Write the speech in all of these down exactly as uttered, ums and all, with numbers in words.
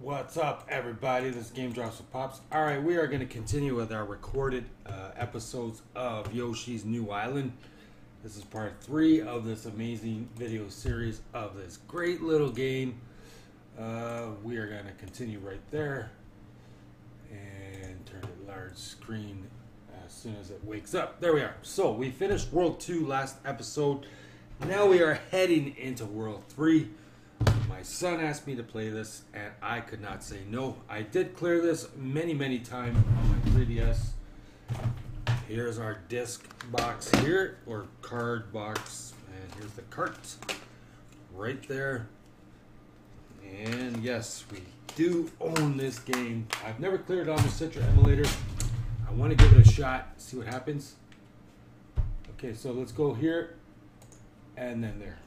What's up, everybody? This is Game Drops with Pops. All right, we are going to continue with our recorded uh, episodes of Yoshi's New Island. This is part three of this amazing video series of this great little game. Uh, we are going to continue right there and turn it large screen as soon as it wakes up. There we are. So we finished World two last episode. Now we are heading into World three. My son asked me to play this, and I could not say no. I did clear this many, many times on my three D S. Here's our disc box here, or card box, and here's the cart right there. And yes, we do own this game. I've never cleared it on the Citra emulator. I want to give it a shot, see what happens. Okay, so let's go here, and then there.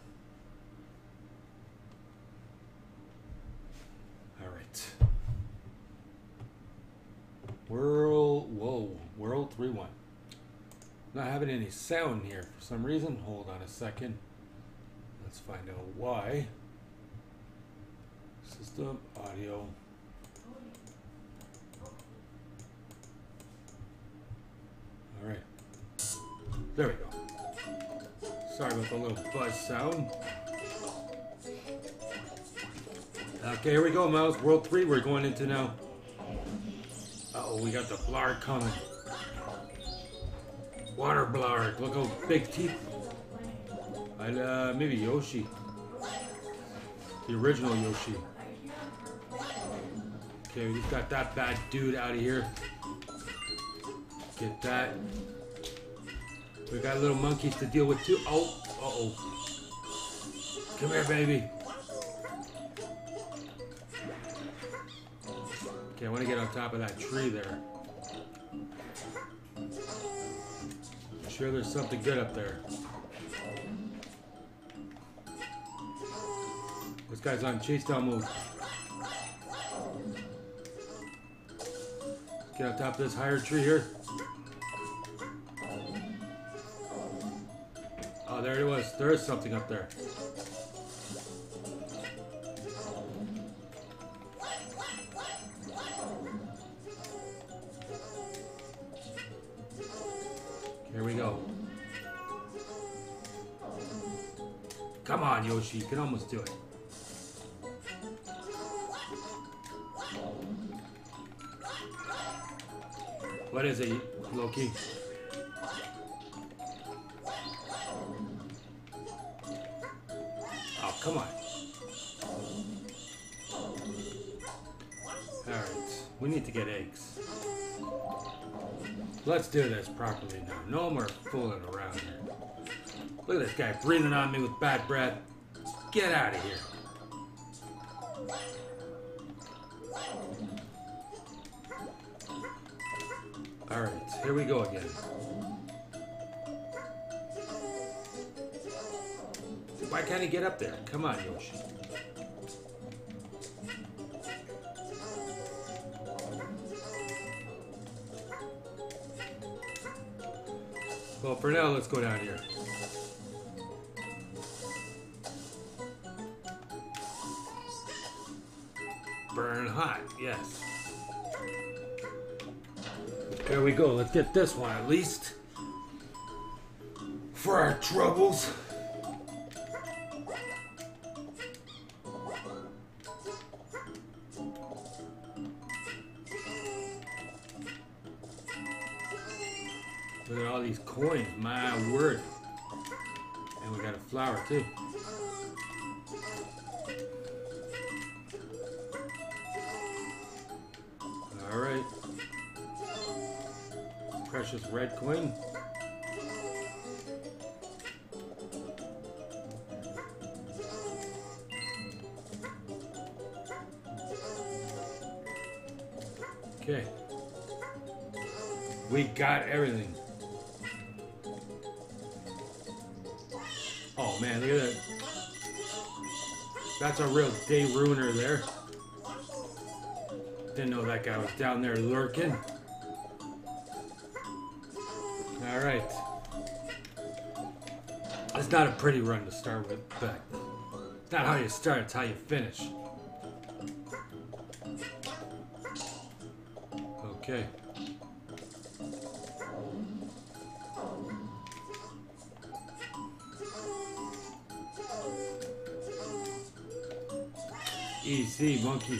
World, whoa, World three one. Not having any sound here for some reason. Hold on a second. Let's find out why. System, audio. All right. There we go. Sorry about the little buzz sound. Okay, here we go, Mouse. World three we're going into now. Uh-oh, we got the Blarg coming. Water Blarg. Look how big teeth. And, uh, maybe Yoshi. The original Yoshi. Okay, we just got that bad dude out of here. Get that. We got little monkeys to deal with too. Oh, uh-oh. Come here, baby. Okay, I want to get on top of that tree there. I'm sure there's something good up there. This guy's on chase down mode. Get on top of this higher tree here. Oh, there it was. There is something up there. Here we go. Come on, Yoshi. You can almost do it. What is it, Loki? Oh, come on. Alright. We need to get eggs. Let's do this properly now. No more fooling around here. Look at this guy breathing on me with bad breath. Get out of here. Alright, here we go again. Why can't he get up there? Come on, Yoshi. Well, for now, let's go down here. Burn hot, yes. There we go. Let's get this one at least. For our troubles. Look at all these coins, my word. And we got a flower too. Alright. Precious red coin. Okay. We got everything. Oh man, look at that. That's a real day ruiner there. Didn't know that guy was down there lurking. Alright. It's not a pretty run to start with, but it's not how you start, it's how you finish. Okay. Easy, monkey.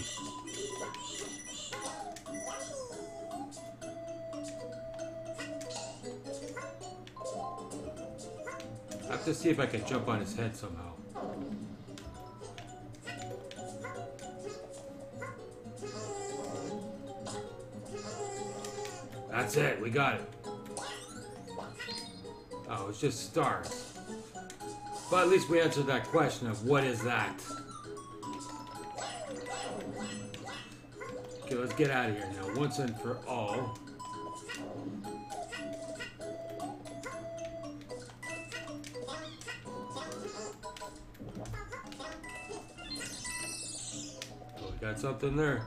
I have to see if I can jump on his head somehow. That's it, we got it. Oh, it's just stars. But at least we answered that question of what is that? Okay, let's get out of here now, once and for all. Oh, we got something there.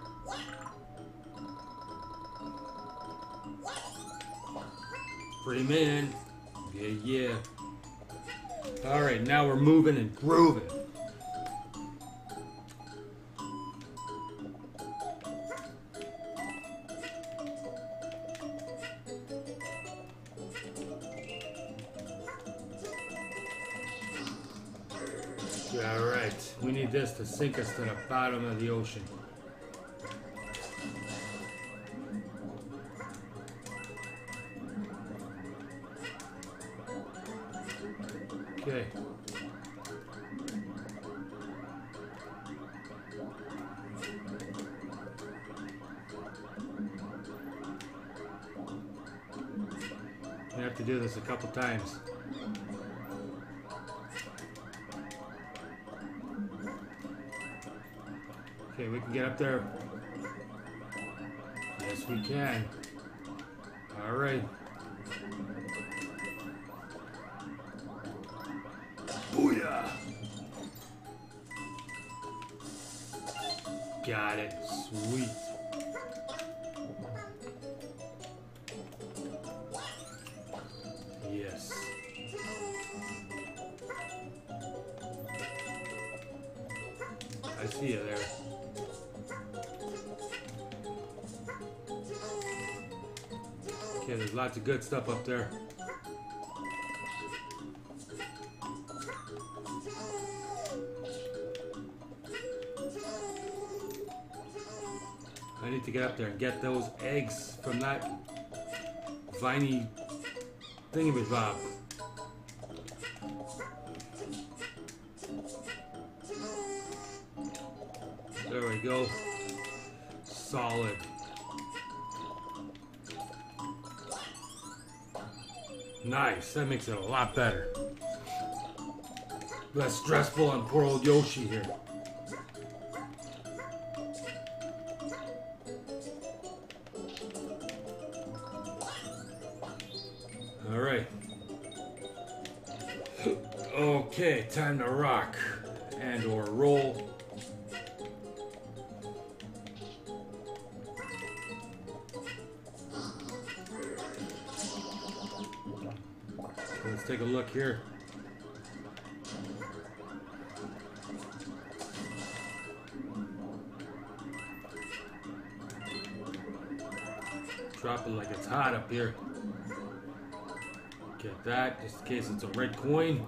Pretty man. Yeah, yeah. Alright, now we're moving and grooving. Alright, we need this to sink us to the bottom of the ocean. Okay. We have to do this a couple times. Okay, we can get up there. Yes, we can. All right. Booyah! Got it. Sweet. Yes. I see you there. Okay, there's lots of good stuff up there. I need to get up there and get those eggs from that viney thingamabob. There we go. Solid. Nice. That makes it a lot better. Less stressful on poor old Yoshi here. Alright. Okay, time to rock and or roll. Let's take a look here. Drop it like it's hot up here. Get that, just in case it's a red coin.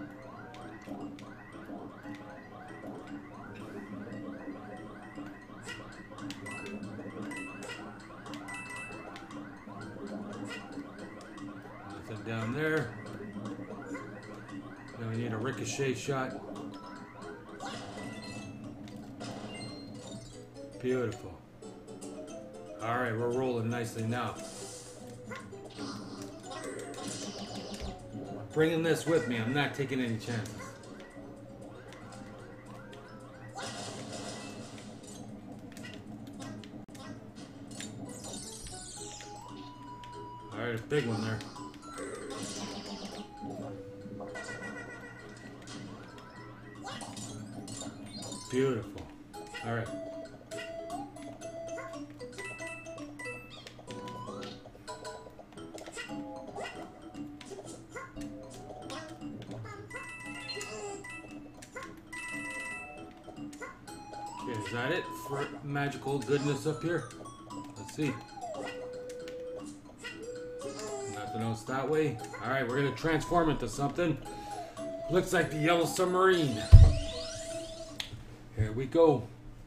Nothing down there. Now we need a ricochet shot. Beautiful. Alright, we're rolling nicely now. Bringing this with me, I'm not taking any chances. Alright, a big one there. Beautiful. Alright. Okay, is that it for magical goodness up here? Let's see. Nothing else that way. Alright, we're gonna transform into something. Looks like the yellow submarine. Here we go.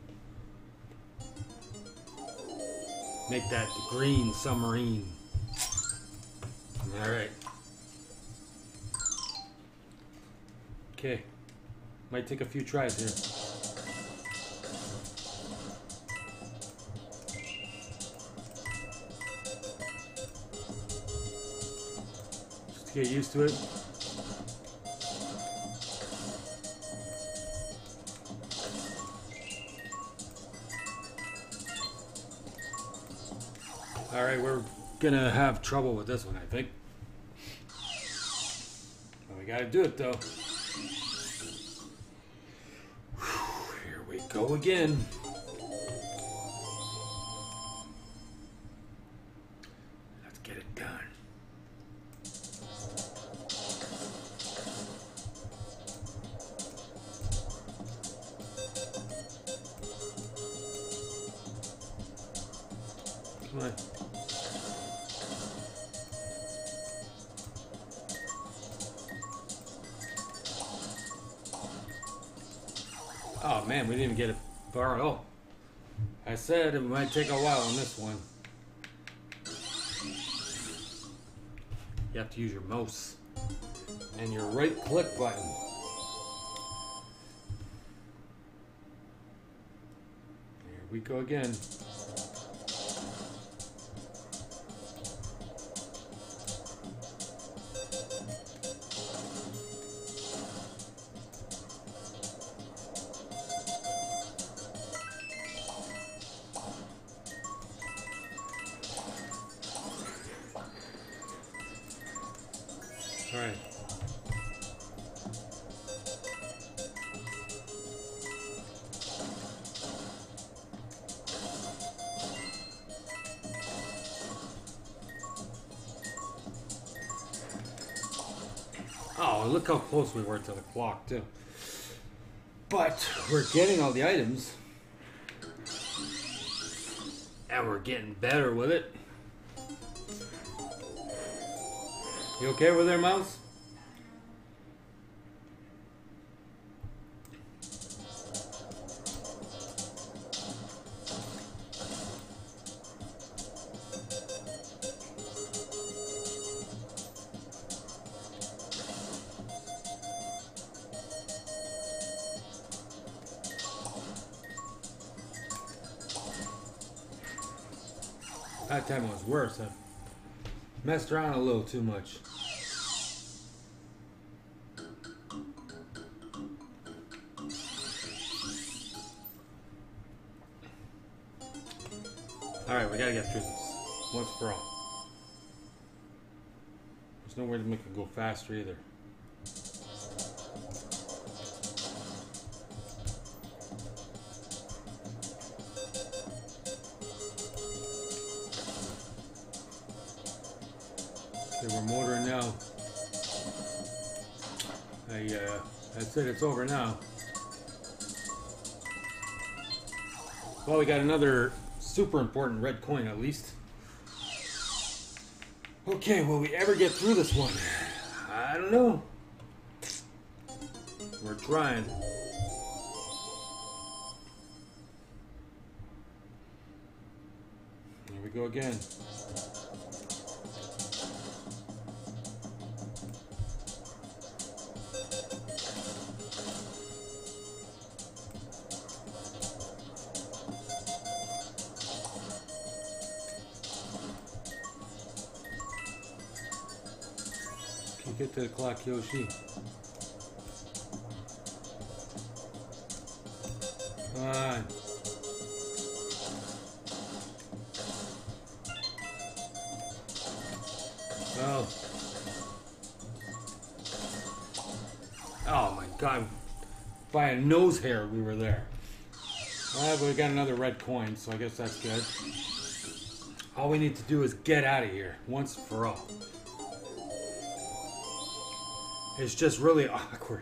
Make that the green submarine. Alright. Okay. Might take a few tries here. Just to get used to it. Alright, we're gonna have trouble with this one, I think. But we gotta do it though. Here we go again. Let's get it done. Come on. Oh man, we didn't even get it far at all. I said it might take a while on this one. You have to use your mouse and your right click button. Here we go again. All right. Oh, look how close we were to the clock, too. But we're getting all the items. And we're getting better with it. You okay over there, Mouse? That time it was worse. I messed around a little too much. Alright, we gotta get through this once for all. There's no way to make it go faster either. Okay, we're motoring now. I, uh, that's it, it's over now. Well, we got another super important red coin at least. Okay, will we ever get through this one? I don't know. We're trying. Here we go again. Get to the clock, Yoshi. Come on. Well. Oh my God. By a nose hair we were there. Well, but we got another red coin, so I guess that's good. All we need to do is get out of here once for all. It's just really awkward.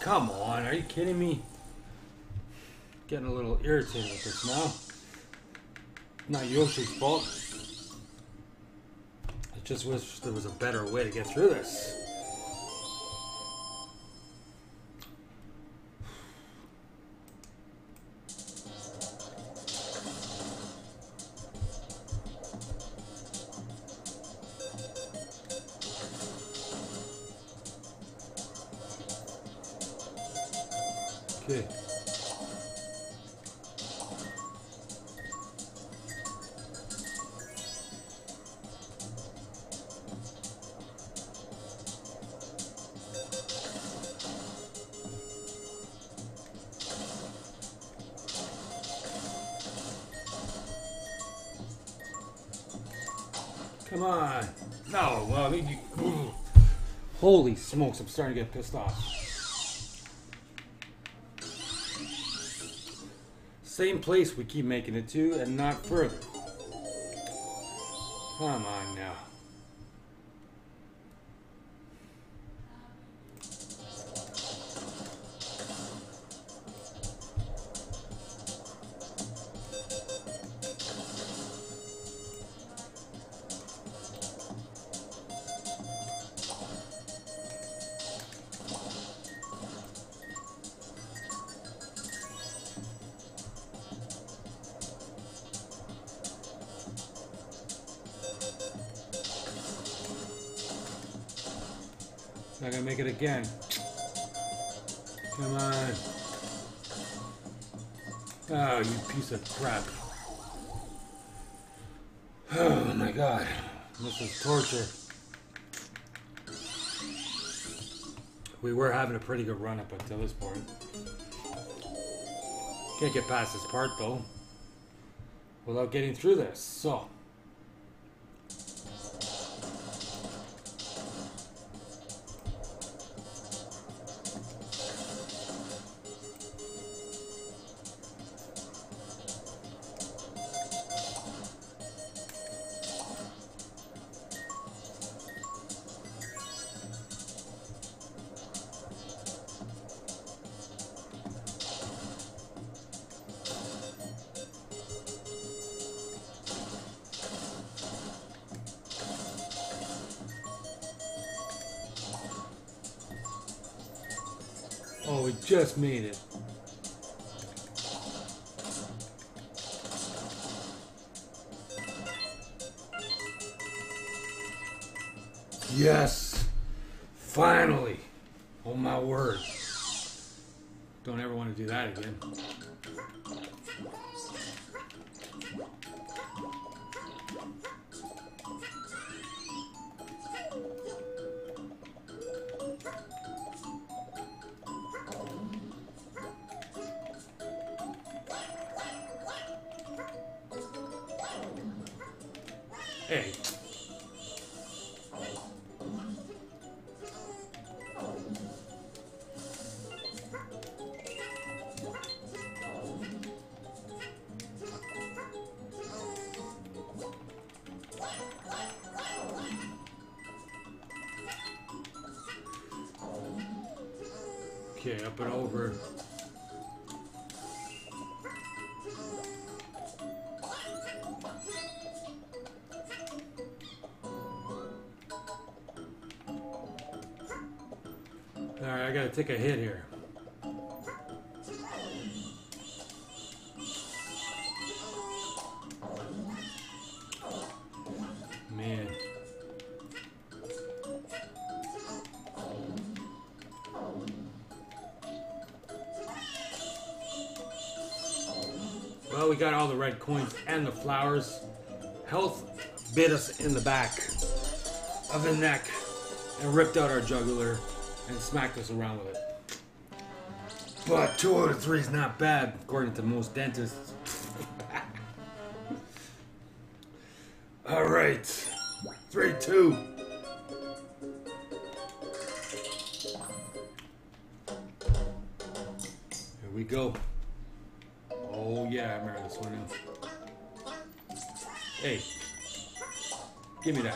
come on. Are you kidding me? Getting a little irritated with this now. Not Yoshi's fault. I just wish there was a better way to get through this. Okay. Come on. No, well, I mean, you, holy smokes, I'm starting to get pissed off. Same place we keep making it to, and not further. Come on now. Not gonna make it again. Come on. Oh, you piece of crap. Oh my god. This is torture. We were having a pretty good run up until this point. Can't get past this part though without getting through this. So. Oh, we just made it. Yes! Finally! Oh my word. Don't ever want to do that again. Hey. Okay, up and over. Alright, I gotta take a hit here. Man. Well, we got all the red coins and the flowers. Health bit us in the back of the neck and ripped out our jugular and smacked us around with it. But two out of three is not bad, according to most dentists. Alright. three two. Here we go. Oh yeah, I remember this one now. Hey. Give me that.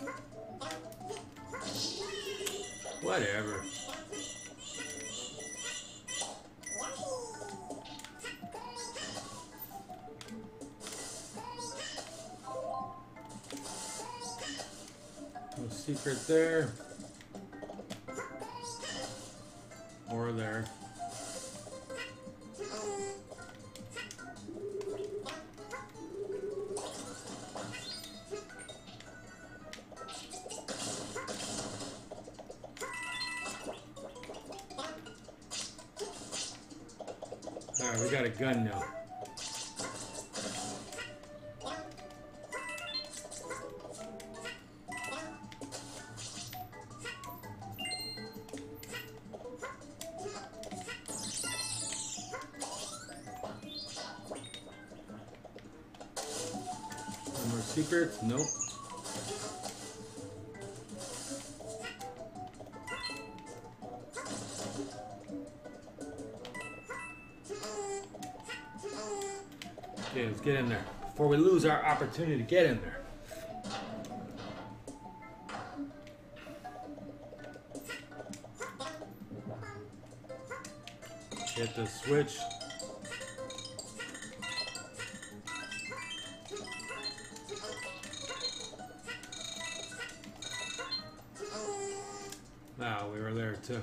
Whatever. No secret there. Or there. Alright, we got a gun now. No more secrets? Nope. Okay, let's get in there before we lose our opportunity to get in there. Hit the switch. Wow, we were there too.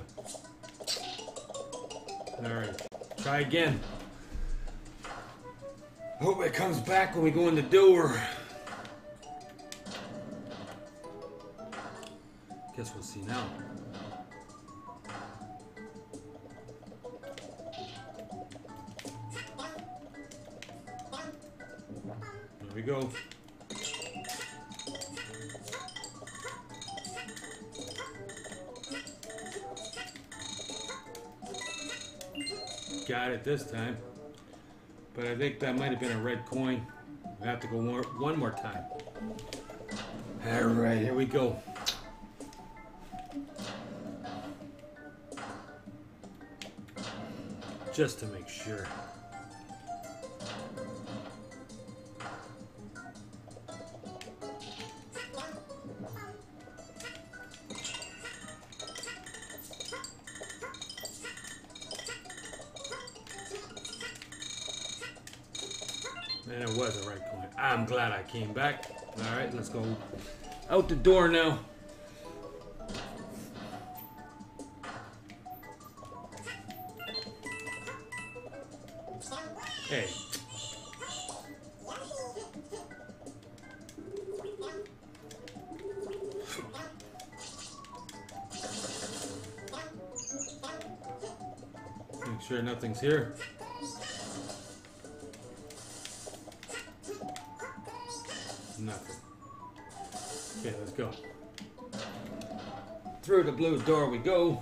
Alright, try again. Hope it comes back when we go in the door. Guess we'll see now. There we go. Got it this time. But I think that might have been a red coin. We have to go more, one more time. All right, here we go. Just to make sure. And it was a red coin. I'm glad I came back. All right, let's go out the door now. Hey. Make sure nothing's here. Nothing. Okay, let's go. Through the blue door we go.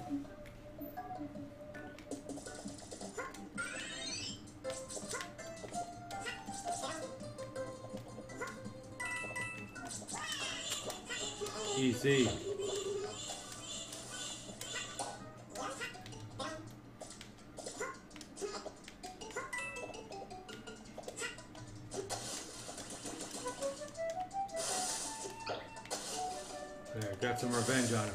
Easy. There, got some revenge on him.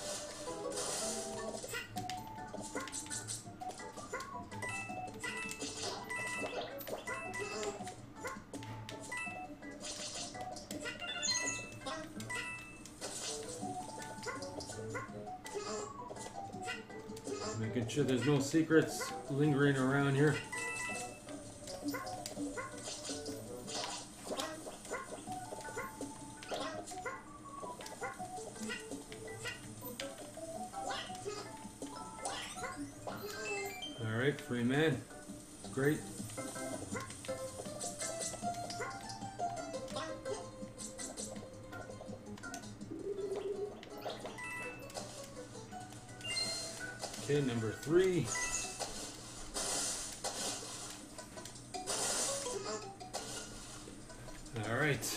Making sure there's no secrets lingering around here. Alright, free man. Great. Okay, number three. All right.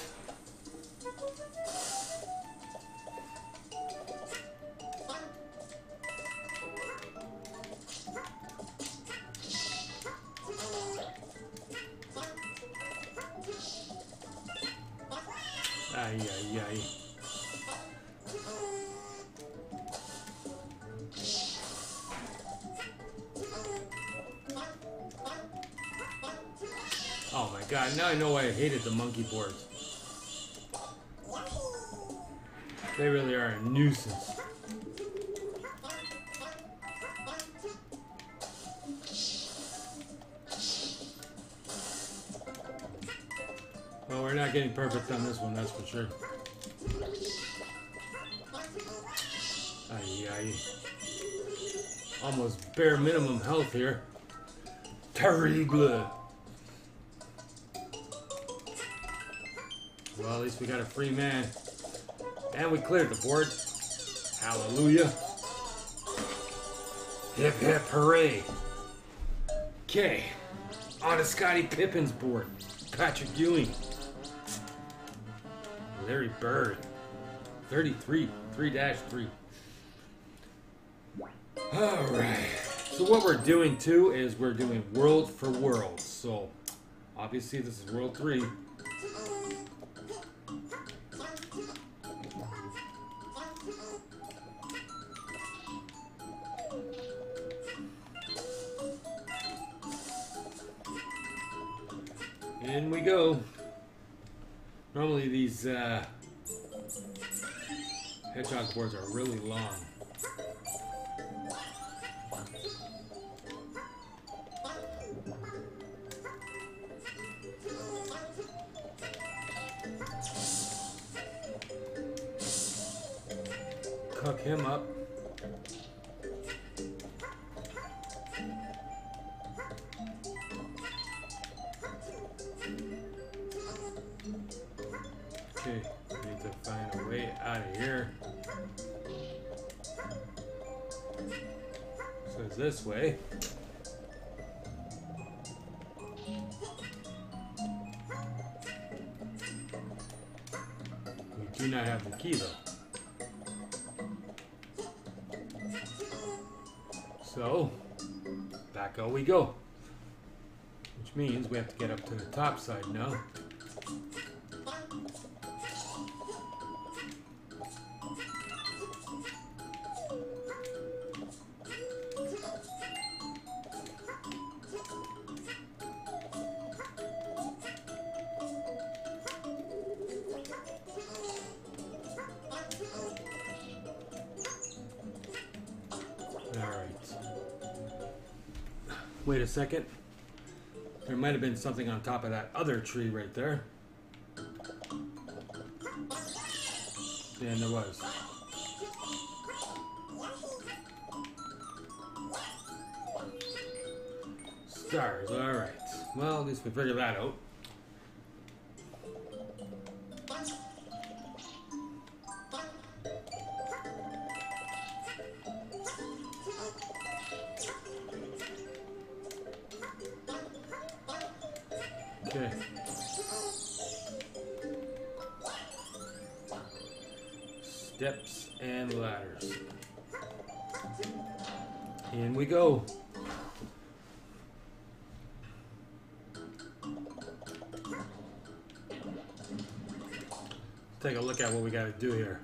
Ay, ay, ay. Oh my god, now I know why I hated the monkey boards. They really are a nuisance. Well, we're not getting perfect on this one, that's for sure. Aye, aye. Almost bare minimum health here. Terrible. Well, at least we got a free man. And we cleared the board. Hallelujah. Hip hip hooray. Okay. On to Scottie Pippen's board. Patrick Ewing. Larry Bird. thirty-three. three dash three. Alright. So what we're doing too is we're doing world for world. So obviously this is world three. In we go. Normally these uh, hedgehog boards are really long. Cook him up. Okay, need to find a way out of here. So it's this way. We do not have the key though. So, back out we go. Which means we have to get up to the top side now. Wait a second. There might have been something on top of that other tree right there. And there was. Stars, alright. Well, at least we figured that out. Okay. Steps and ladders. In we go. Take a look at what we got to do here.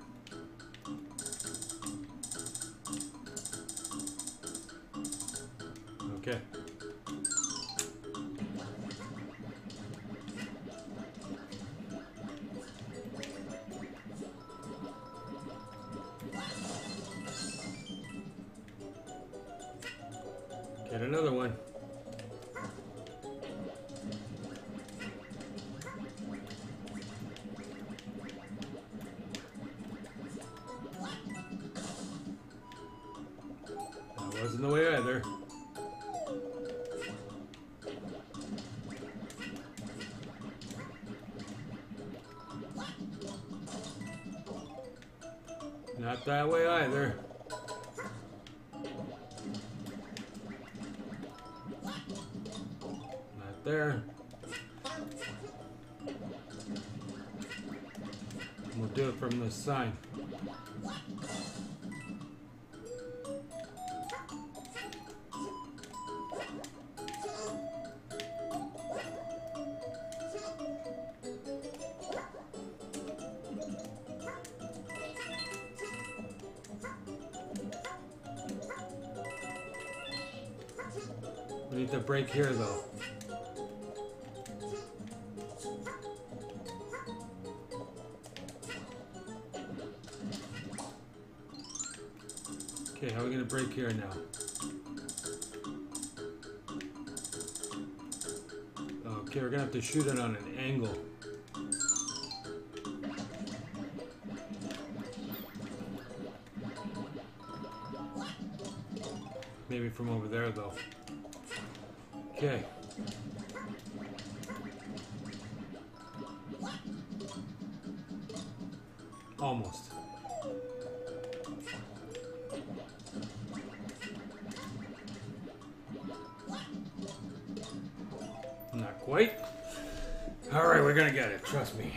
Okay. Get another one. That wasn't the way either. Not that way either. Not there. We'll do it from this side. We need to break here though. Okay, how are we gonna break here now? Okay, we're gonna have to shoot it on an angle. Maybe from over there though. Okay. Almost. Not quite. All right, we're gonna get it. Trust me.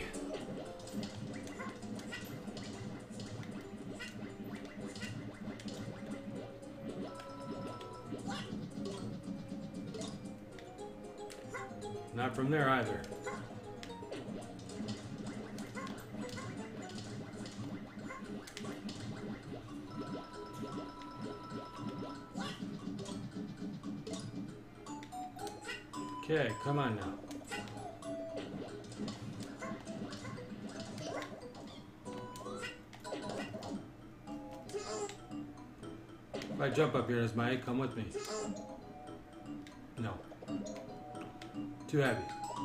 Not from there either. Okay, come on now. If I jump up here, does my egg come with me? No. Too heavy.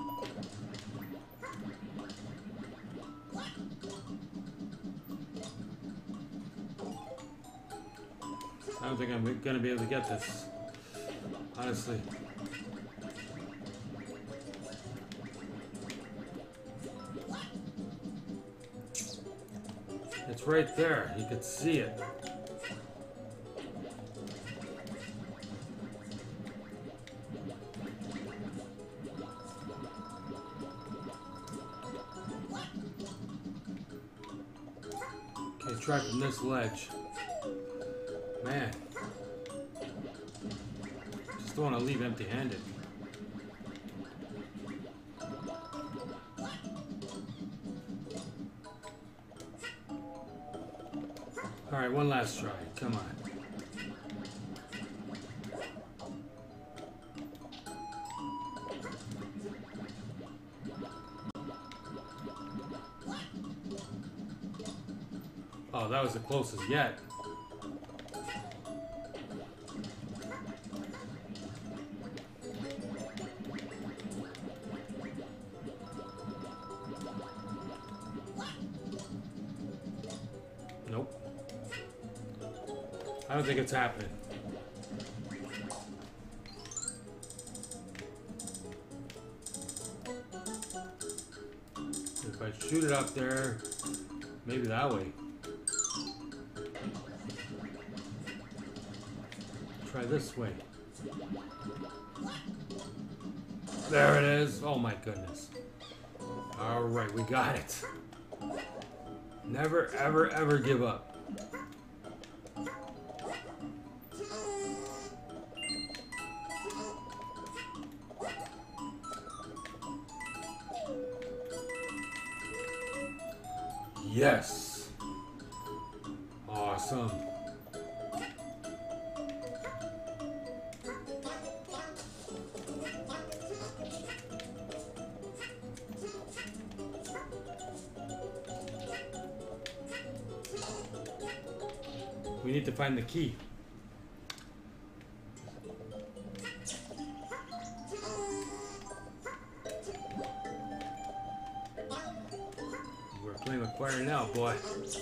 I don't think I'm gonna be able to get this. Honestly. It's right there. You could see it. Okay, try from this ledge. Man. Just don't want to leave empty-handed. Alright, one last try. Come on. Oh, that was the closest yet. Nope. I don't think it's happening. If I shoot it up there, maybe that way. Try this way. There it is. Oh my goodness. All right, we got it. Never, ever, ever give up. Yes. Awesome. We need to find the key. We're playing with fire now, boy.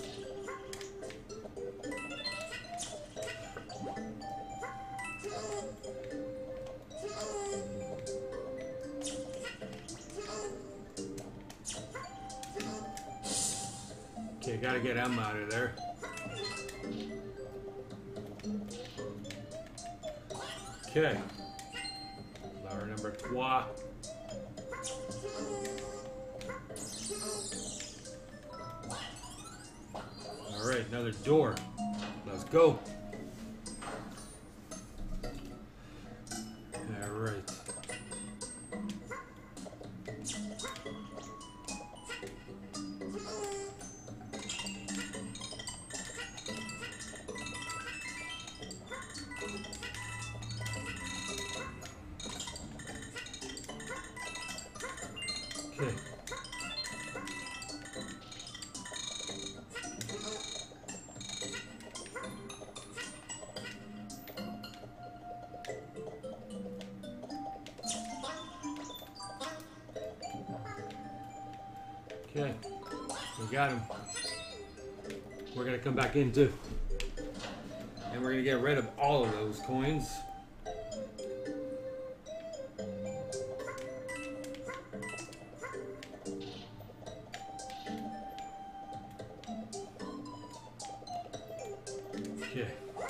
Okay, gotta get Em out of there. Okay. Flower number trois. Alright, another door. Let's go. Alright. Okay, we got him. We're gonna come back in too. And we're gonna get rid of all of those coins. Okay.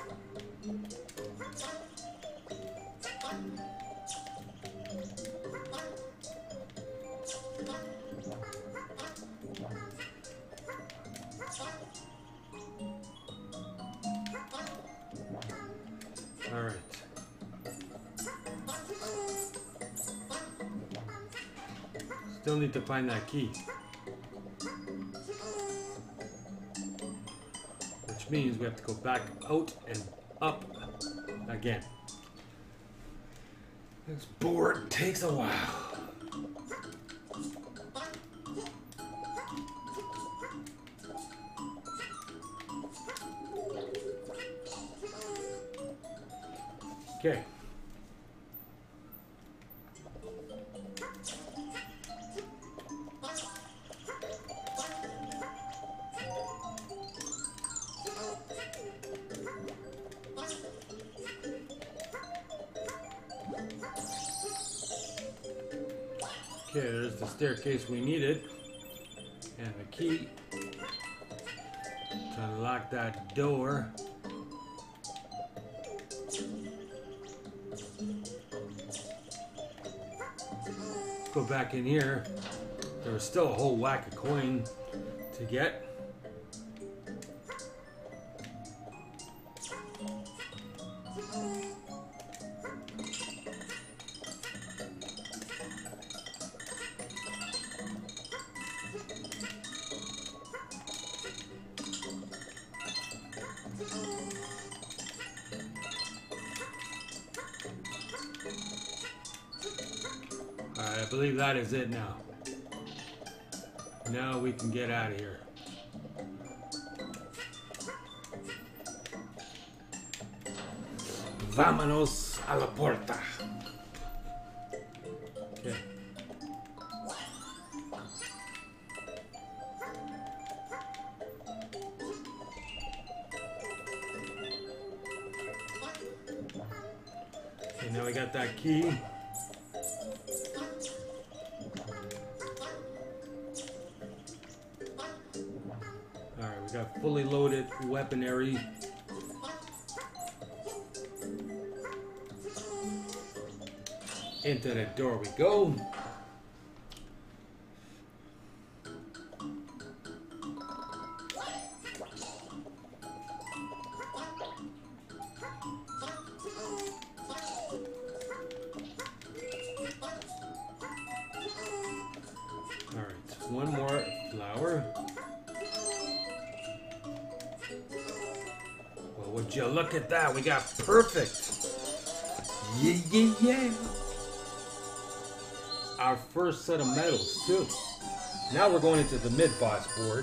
All right. Still need to find that key. Which means we have to go back out and up again. This board takes a while. Okay. Okay, there's the staircase we needed. And the key to unlock that door. Go back in here. There was still a whole whack of coin to get. Alright, I believe that is it now. Now we can get out of here. Vámonos a la puerta. Okay. Okay, now we got that key. Alright, we got fully loaded weaponry. Into the door we go. Alright, one more flower. Well, would you look at that? We got perfect. Yeah, yeah, yeah. Our first set of medals, too. Now we're going into the mid-boss board,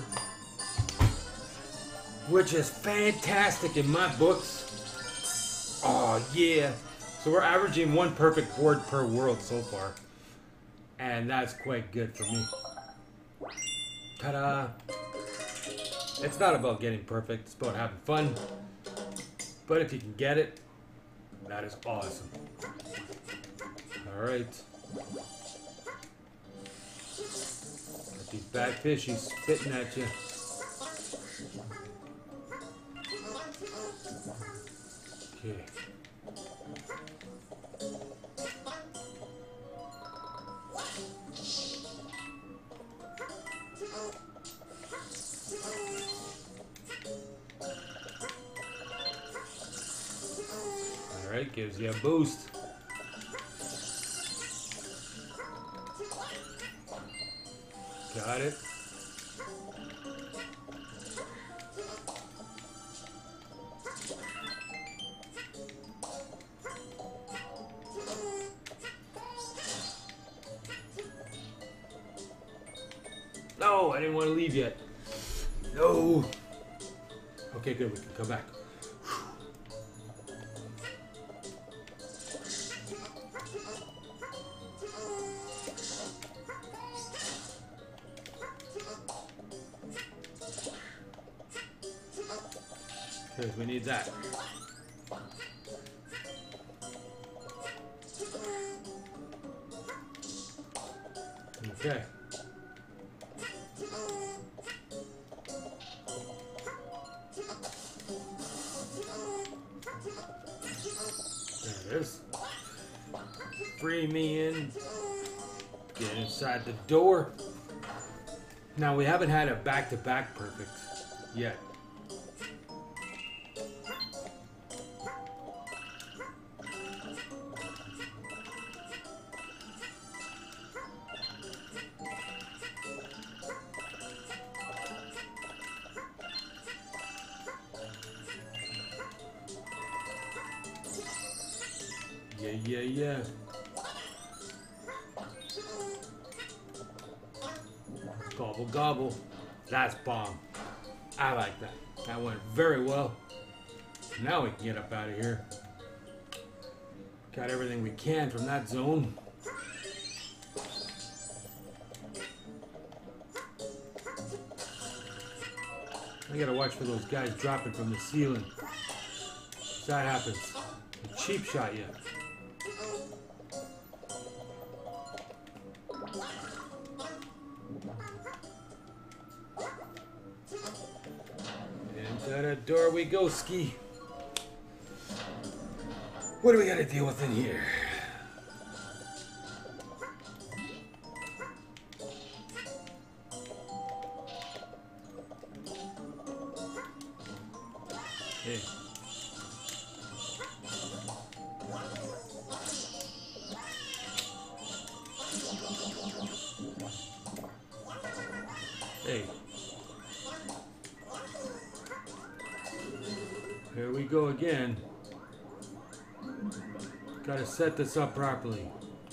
which is fantastic in my books. Oh, yeah. So we're averaging one perfect board per world so far. And that's quite good for me. Ta-da! It's not about getting perfect, it's about having fun. But if you can get it, that is awesome. Alright. Got these bad fishies spitting at you. Okay. Alright, gives you a boost. Got it. No, I didn't want to leave yet. No. Okay, good. We can come back. Because we need that. Okay. There it is. Free me in. Get inside the door. Now we haven't had a back-to-back perfect yet. Yeah, yeah, yeah. Gobble, gobble. That's bomb. I like that. That went very well. Now we can get up out of here. Got everything we can from that zone. I gotta watch for those guys dropping from the ceiling. If that happens, a cheap shot you. Into the door we go, Ski. What do we gotta deal with in here? Hey. Hey. Here we go again. Gotta set this up properly.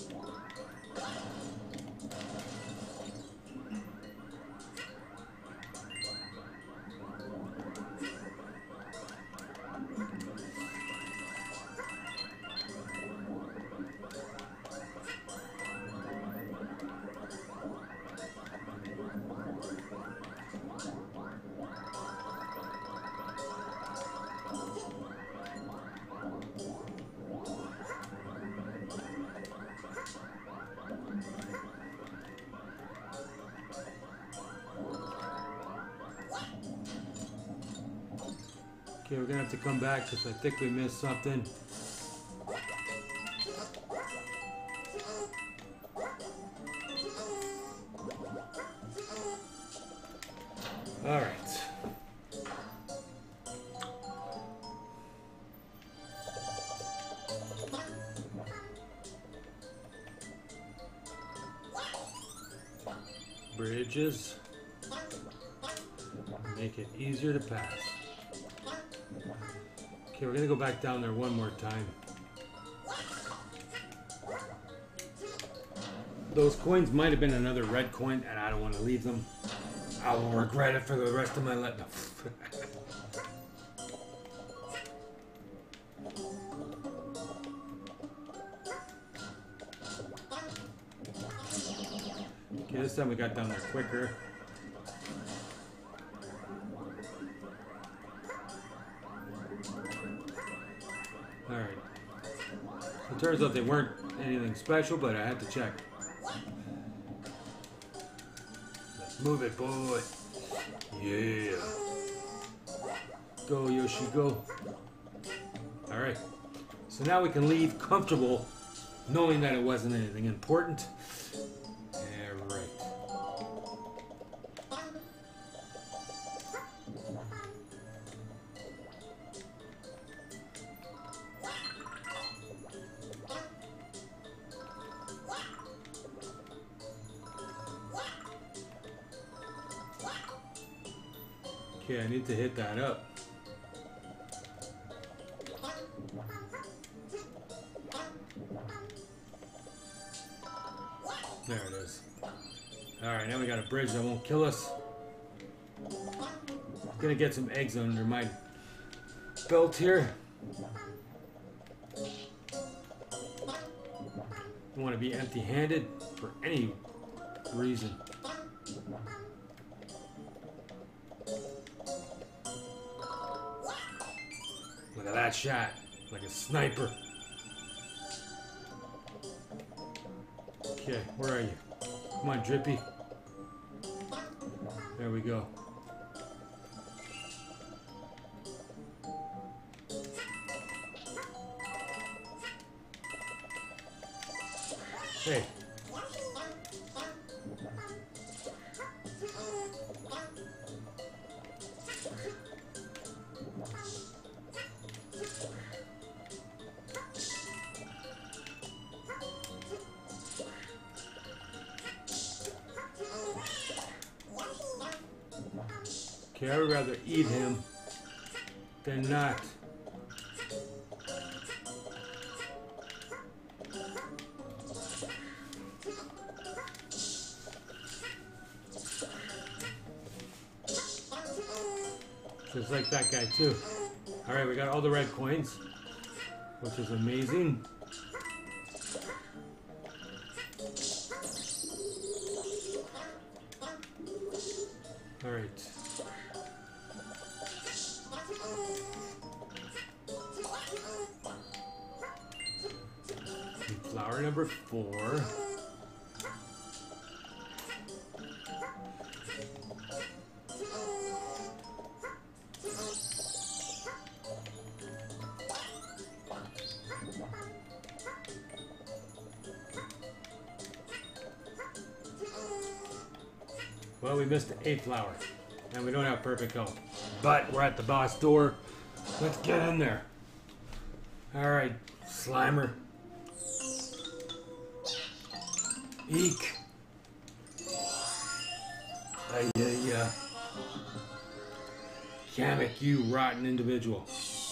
Okay, we're gonna have to come back because I think we missed something. All right. Bridges. Make it easier to pass. Okay, we're gonna go back down there one more time. Those coins might have been another red coin, and I don't want to leave them. I will regret it for the rest of my life. Okay, this time we got down there quicker. Alright. It turns out they weren't anything special, but I had to check. Let's move it, boy. Yeah. Go, Yoshi, go. Alright. So now we can leave comfortable knowing that it wasn't anything important. Alright. Okay, I need to hit that up. There it is. Alright, now we got a bridge that won't kill us. Gonna get some eggs under my belt here. Don't want to be empty-handed for any reason. of that shot. Like a sniper. Okay, where are you? Come on, Drippy. There we go. Hey. Okay, I would rather eat him than not. Just like that guy too. Alright, we got all the red coins, which is amazing. Alright. Flower number four. Well, we missed the eighth flower, and we don't have perfect health. But we're at the boss door. Let's get in there. Alright, Slimer. Eek. Uh, yeah, yeah. Kamek, you rotten individual.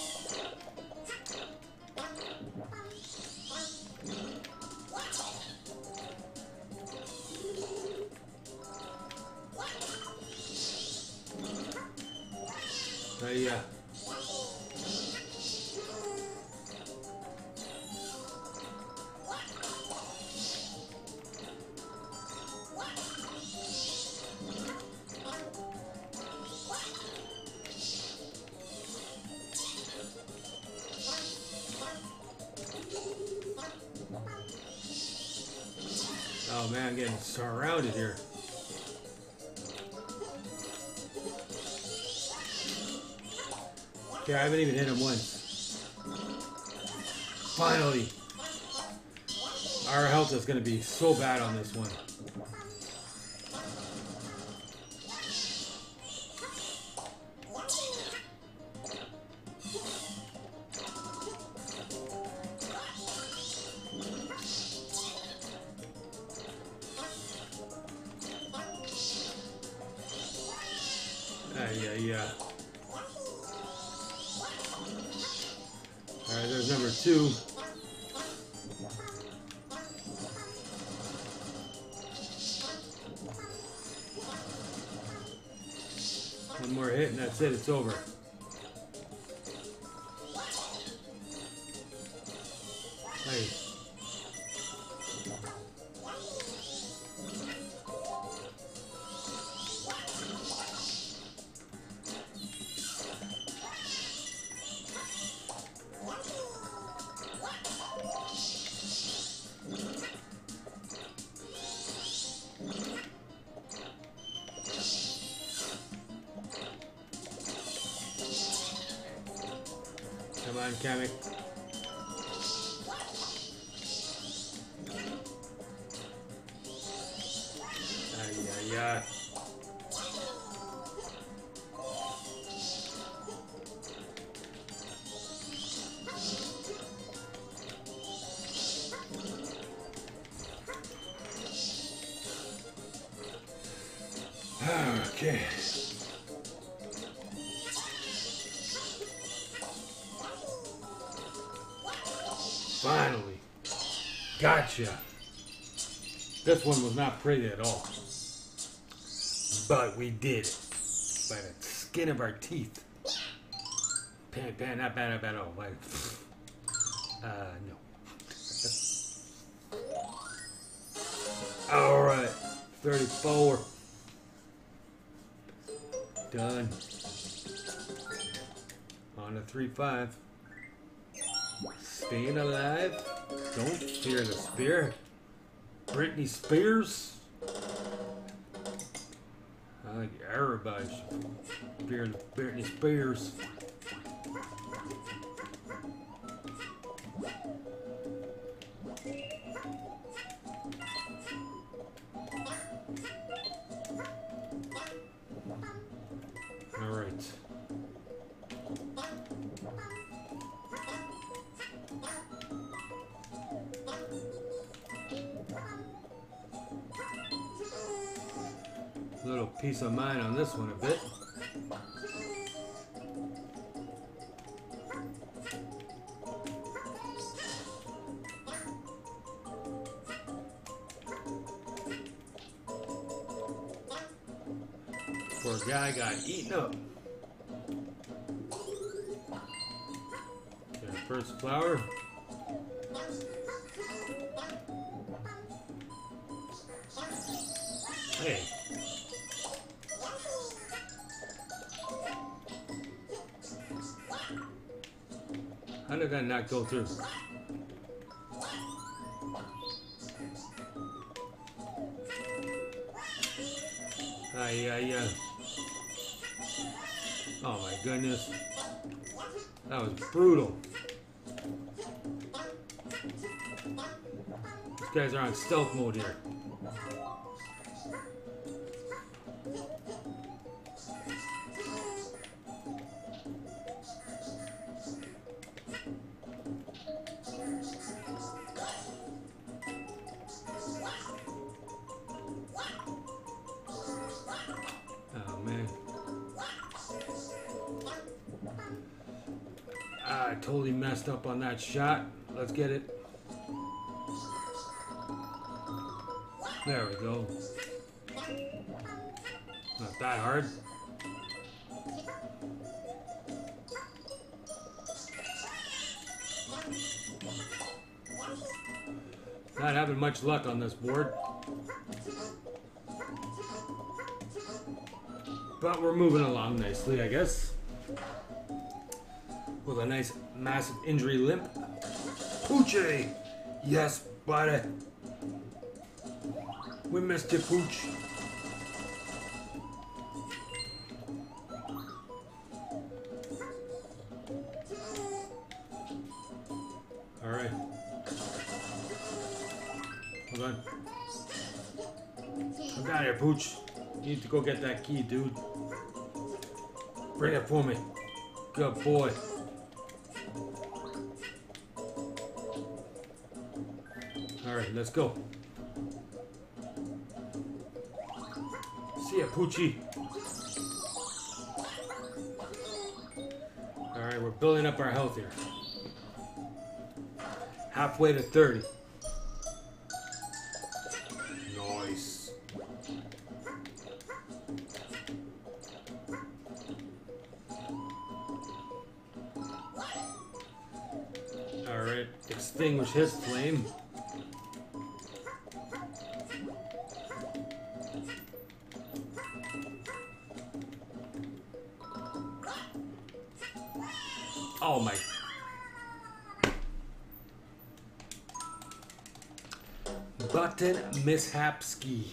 Uh, yeah. Oh man, I'm getting surrounded here. Okay, I haven't even hit him once. Finally. Our health is going to be so bad on this one. Ah, yeah, yeah. Alright, there's number two. One more hit and that's it, it's over. Hey. Come on, Kamek. Ay, ay, ay. Okay. Finally. Gotcha. This one was not pretty at all. But we did it. By the skin of our teeth. Pan, pan, not bad, not bad at all. Like, uh, no. Alright. thirty-four. Done. On to three five. Staying alive. Don't fear the spear. Britney Spears. I think everybody should fear Britney Spears. All right. Little peace of mind on this one a bit. Poor guy got eaten up. Okay, first flower. Hey. How did that not go through? Ay, ay, ay. Oh my goodness. That was brutal. These guys are on stealth mode here. Oh man. I totally messed up on that shot. Let's get it. There we go. Not that hard. Not having much luck on this board. But we're moving along nicely, I guess. With a nice, massive injury limp. Poochie! Yes, buddy. We missed you, Pooch. Alright. Hold on. Come down here, Pooch. You need to go get that key, dude. Bring it for me. Good boy. Alright, let's go. See ya, Poochie. Alright, we're building up our health here. Halfway to thirty. Nice. Alright, extinguish his flame. Oh my. Button mishapski.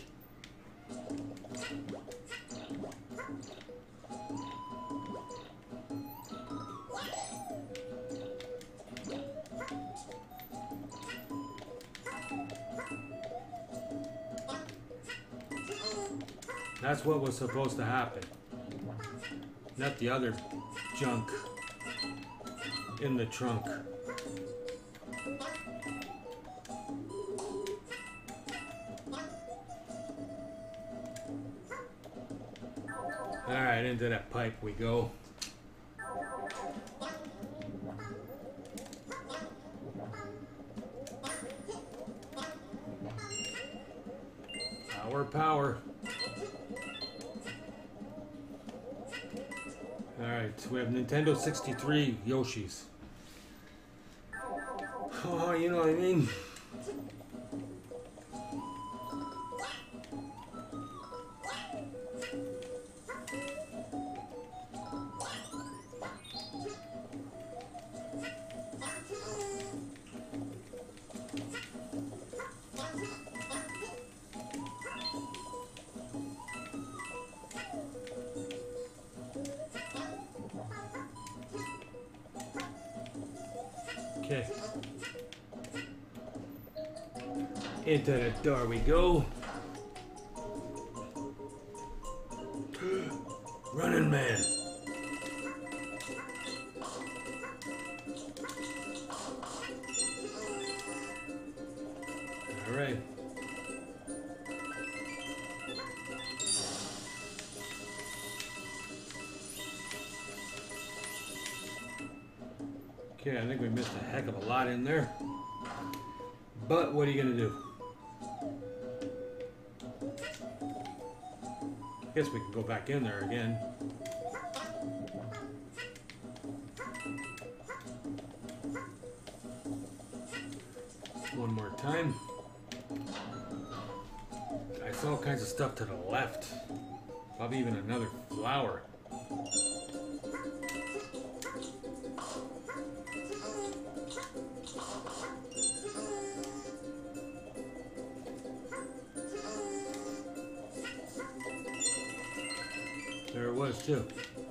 That's what was supposed to happen. Not the other junk in the trunk. Alright, into that pipe we go. Power, power. Alright, we have Nintendo sixty-three Yoshis. Oh, you know what I mean? Okay. Into the door we go. Running man. All right. Okay, I think we missed a heck of a lot in there. But what are you gonna do? I guess we can go back in there again. One more time. I saw all kinds of stuff to the left. Probably even another flower. There it was too.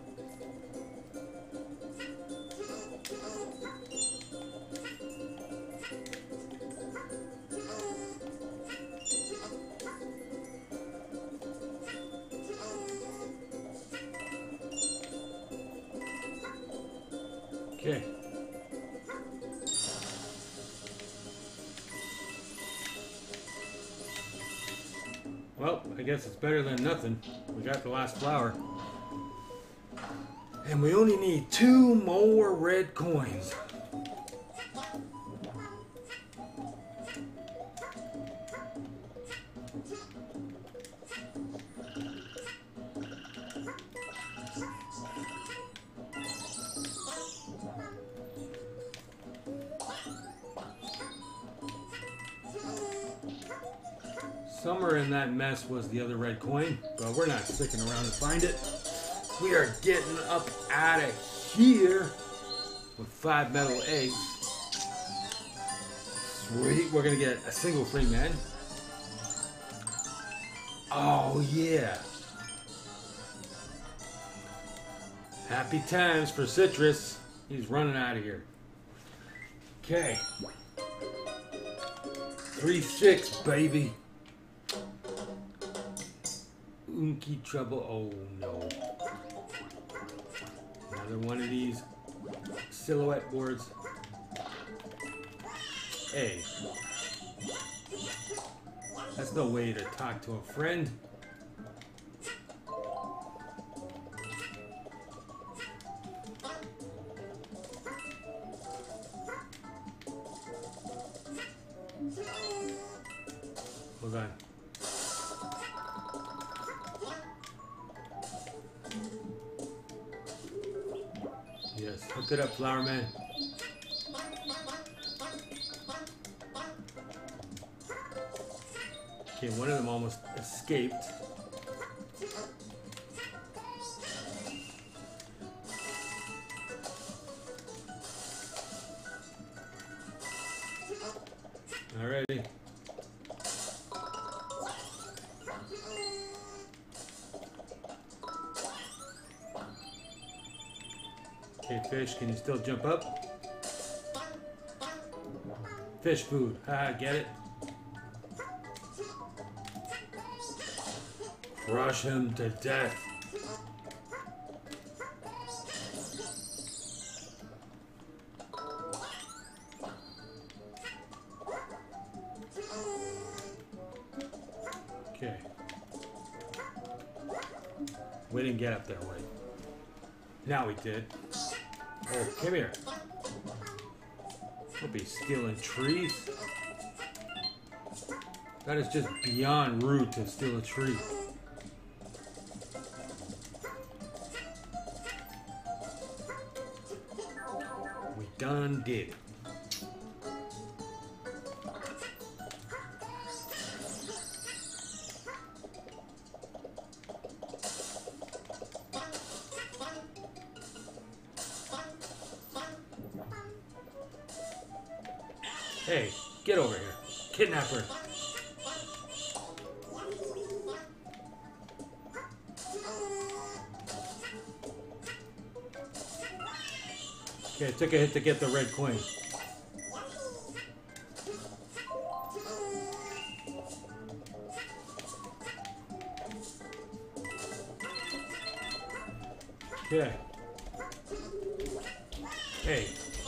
Okay. Well, I guess it's better than nothing. We got the last flower. And we only need two more red coins. Somewhere in that mess was the other red coin, but we're not sticking around to find it. We are getting up out of here with five metal eggs. Sweet, we're gonna get a single free man. Oh yeah. Happy times for Citrus. He's running out of here. Okay. three six, baby. Unky trouble. Oh no. Another one of these silhouette boards. Hey. That's no way to talk to a friend. Hold on. Yes, hook it up, Flower Man. Okay, one of them almost escaped. Alrighty. Okay, fish, can you still jump up? Fish food. Ah, get it? Crush him to death. Okay. We didn't get up that way. Now we did. Oh, come here. Don't be stealing trees. That is just beyond rude to steal a tree. We done did it. Hey, get over here. Kidnapper. Okay, it took a hit to get the red coin. Hey.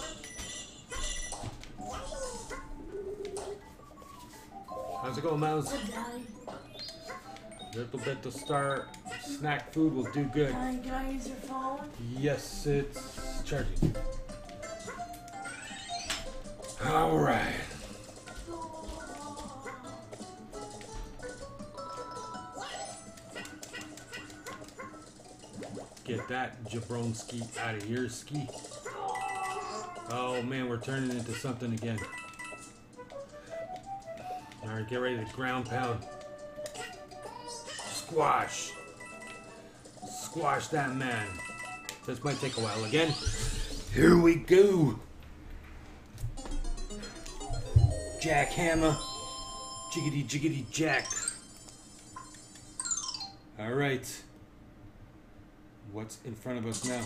How's it going, Mouse? Little bit to start. Snack food will do good. Can I, can I use your phone? Yes, it's charging. All right. Get that Jabronski out of here, ski. Oh man, we're turning into something again. All right, get ready to ground pound. Squash. Squash that man. This might take a while again. Here we go. Jackhammer. Jiggity jiggity jack. All right. What's in front of us now?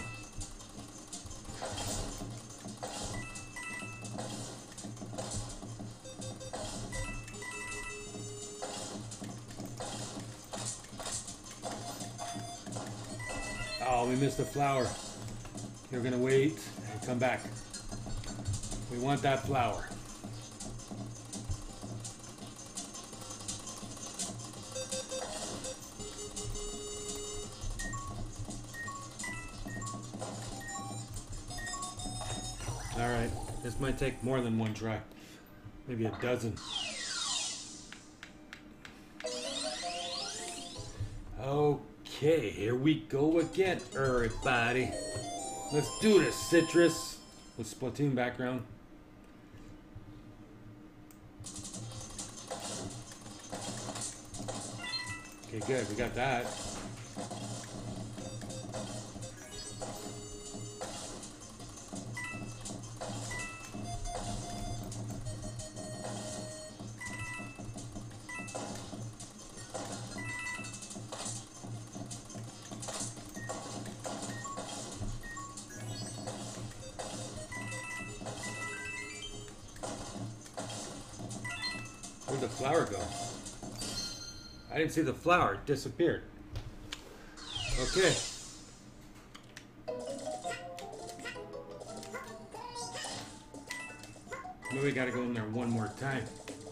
Oh, we missed the flower. We're gonna wait and come back. We want that flower. All right, this might take more than one try, maybe a dozen. Okay, here we go again, everybody. Let's do this, Citrus, with Splatoon background. Okay, good, we got that. Where'd the flower go? I didn't see the flower. It disappeared. Okay. Maybe we gotta go in there one more time.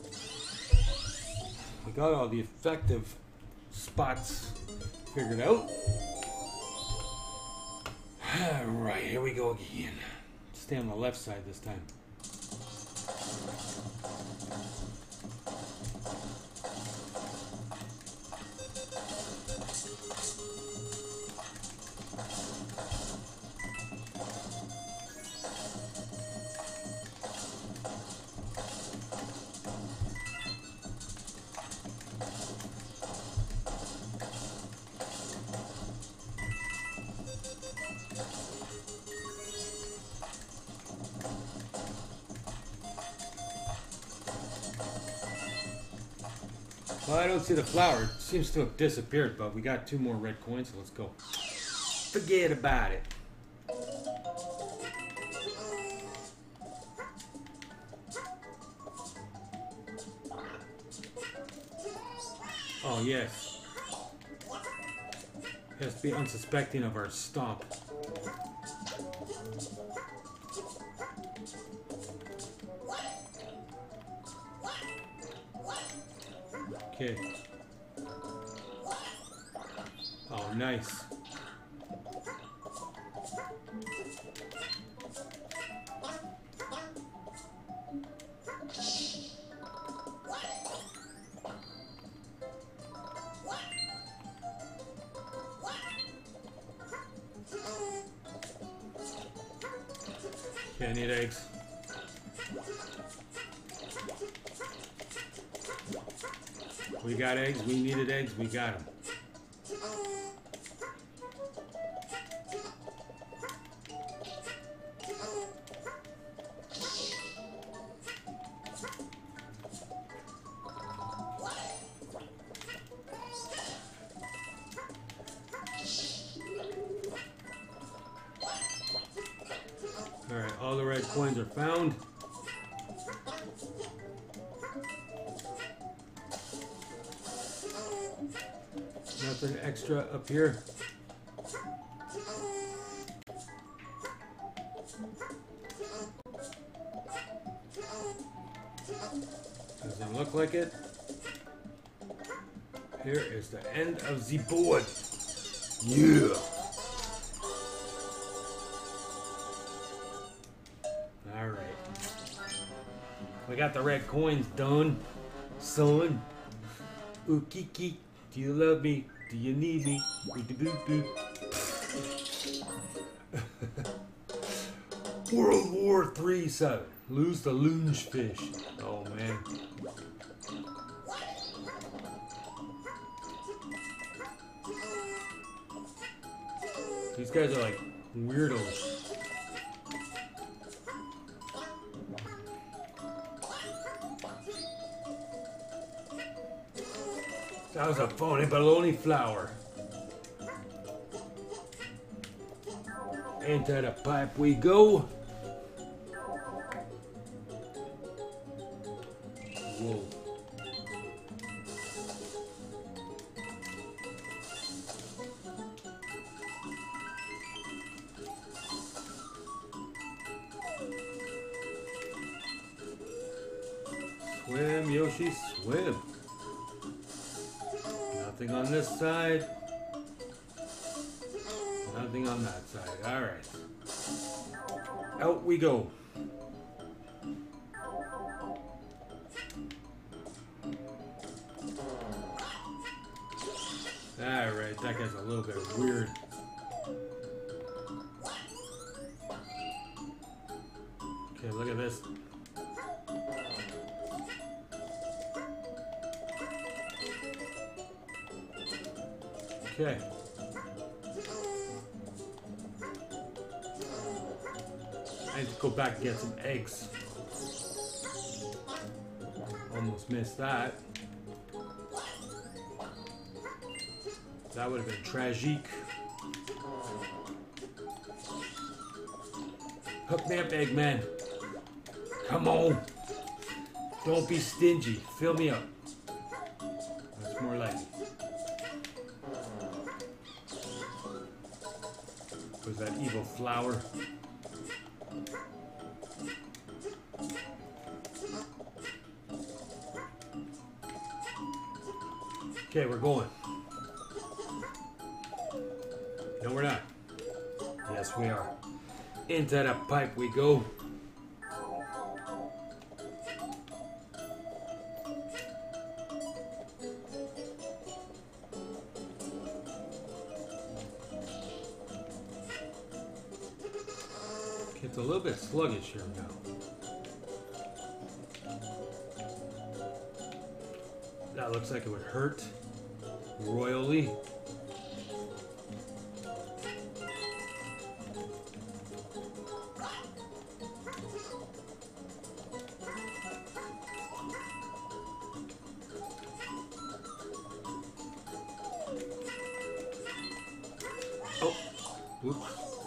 We got all the effective spots figured out. Alright, here we go again. Stay on the left side this time. Well, I don't see the flower. It seems to have disappeared, but we got two more red coins, so let's go. Forget about it. Oh, yes. He has to be unsuspecting of our stomp. Okay. Oh, nice. Okay, I need eggs. We got eggs, we needed eggs, we got them. Alright, all the red coins are found. Nothing extra up here. Doesn't look like it. Here is the end of the board. Yeah. Alright. We got the red coins done. Son. Ooh, Kiki. Do you love me? Do you need me? Boop, boop, boop. World War Three seven. Lose the loonge fish. Oh man. These guys are like weirdos. That was a phony baloney flower. Into the pipe we go. Whoa. Swim, Yoshi, swim. Nothing on this side. Nothing on that side. Alright. Out we go. Alright, that guy's a little bit weird. Okay, look at this. Okay. I need to go back and get some eggs. Almost missed that. That would have been tragic. Hook me up, Eggman. Come on. Don't be stingy. Fill me up. That's more like it. Was that evil flower? Okay, we're going. No, we're not. Yes, we are. Into the pipe we go. It's a little bit sluggish here now. That looks like it would hurt royally. Oh, whoops.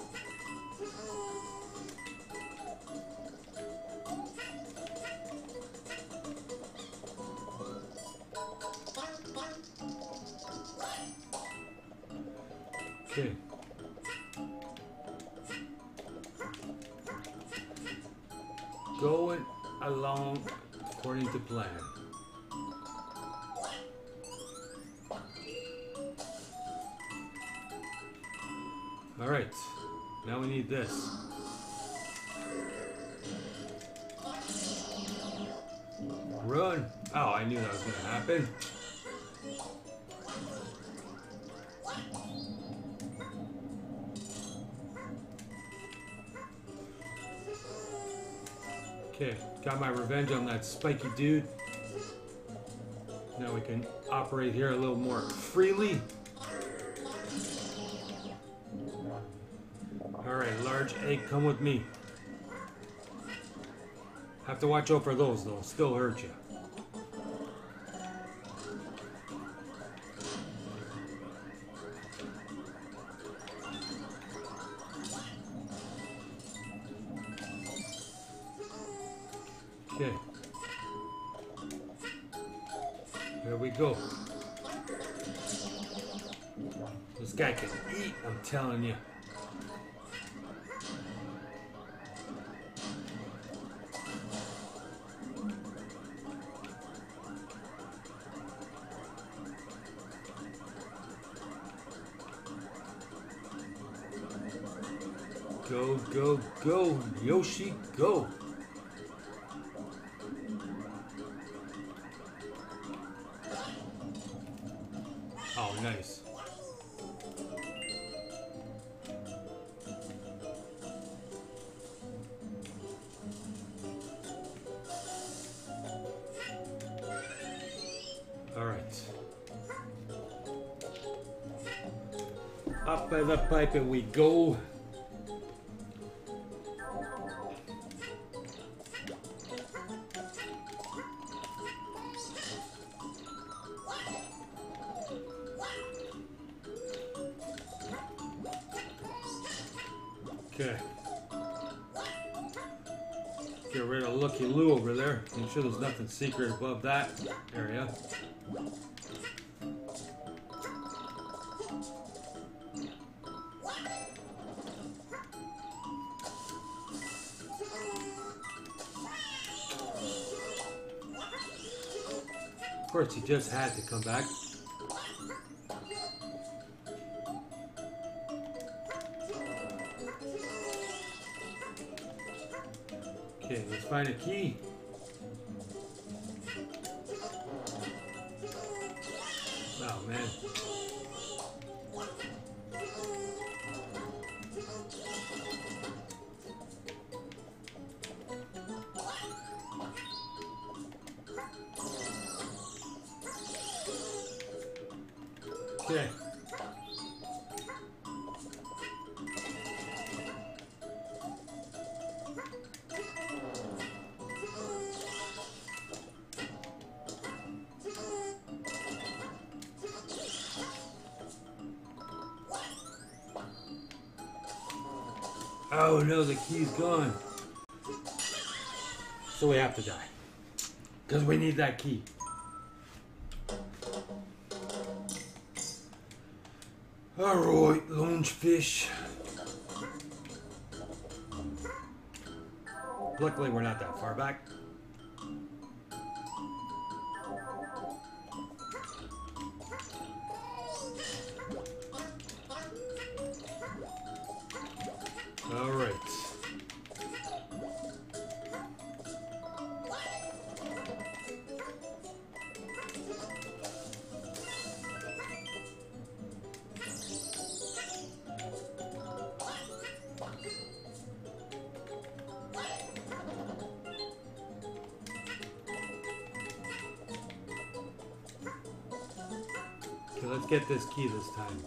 Okay. Going along according to plan. All right. Now we need this. Run. Oh, I knew that was going to happen. Okay, got my revenge on that spiky dude. Now we can operate here a little more freely. Alright, large egg, come with me. Have to watch out for those though, still hurt you. Okay. There we go. This guy can eat, I'm telling you. Go, go, go, Yoshi, go. Oh, nice. All right. Up by the pipe and we go. Okay. Get rid of Looky Lou over there. Make sure there's nothing secret above that area. Of course, he just had to come back. Okay, let's find a key. Oh, man. Okay. Oh no, the key's gone. So we have to die. Because we need that key. Alright, Loungefish. Luckily we're not that far back. Alright. Okay, let's get this key this time.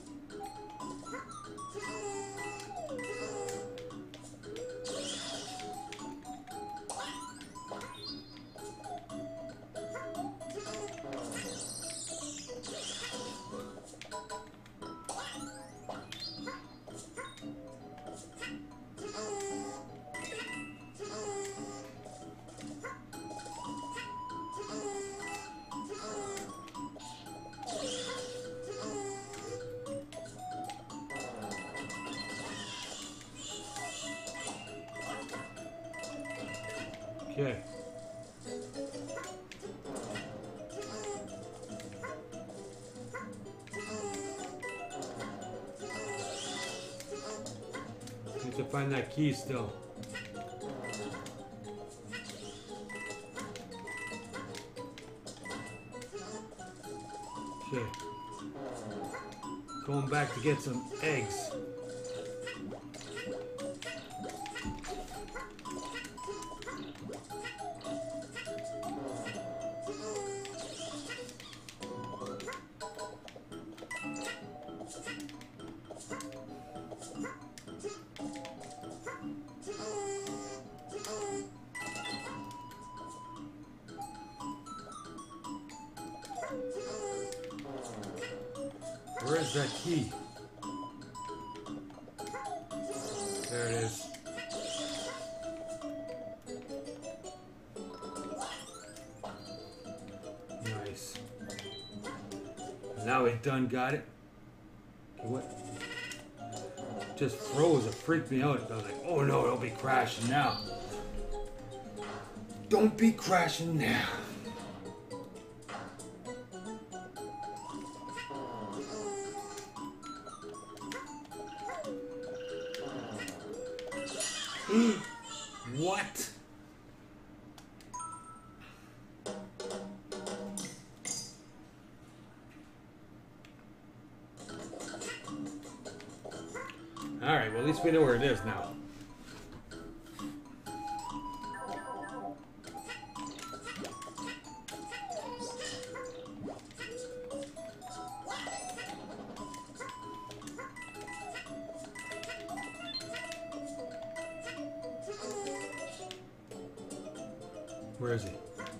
Okay. Need to find that key still. Okay. Going back to get some eggs. Where is that key? There it is. Nice. Now we done got it. Okay, what? Just froze. It freaked me out. I was like, oh no, don't be crashing now. Don't be crashing now. What? Alright, well at least we know where it is now. Where is he?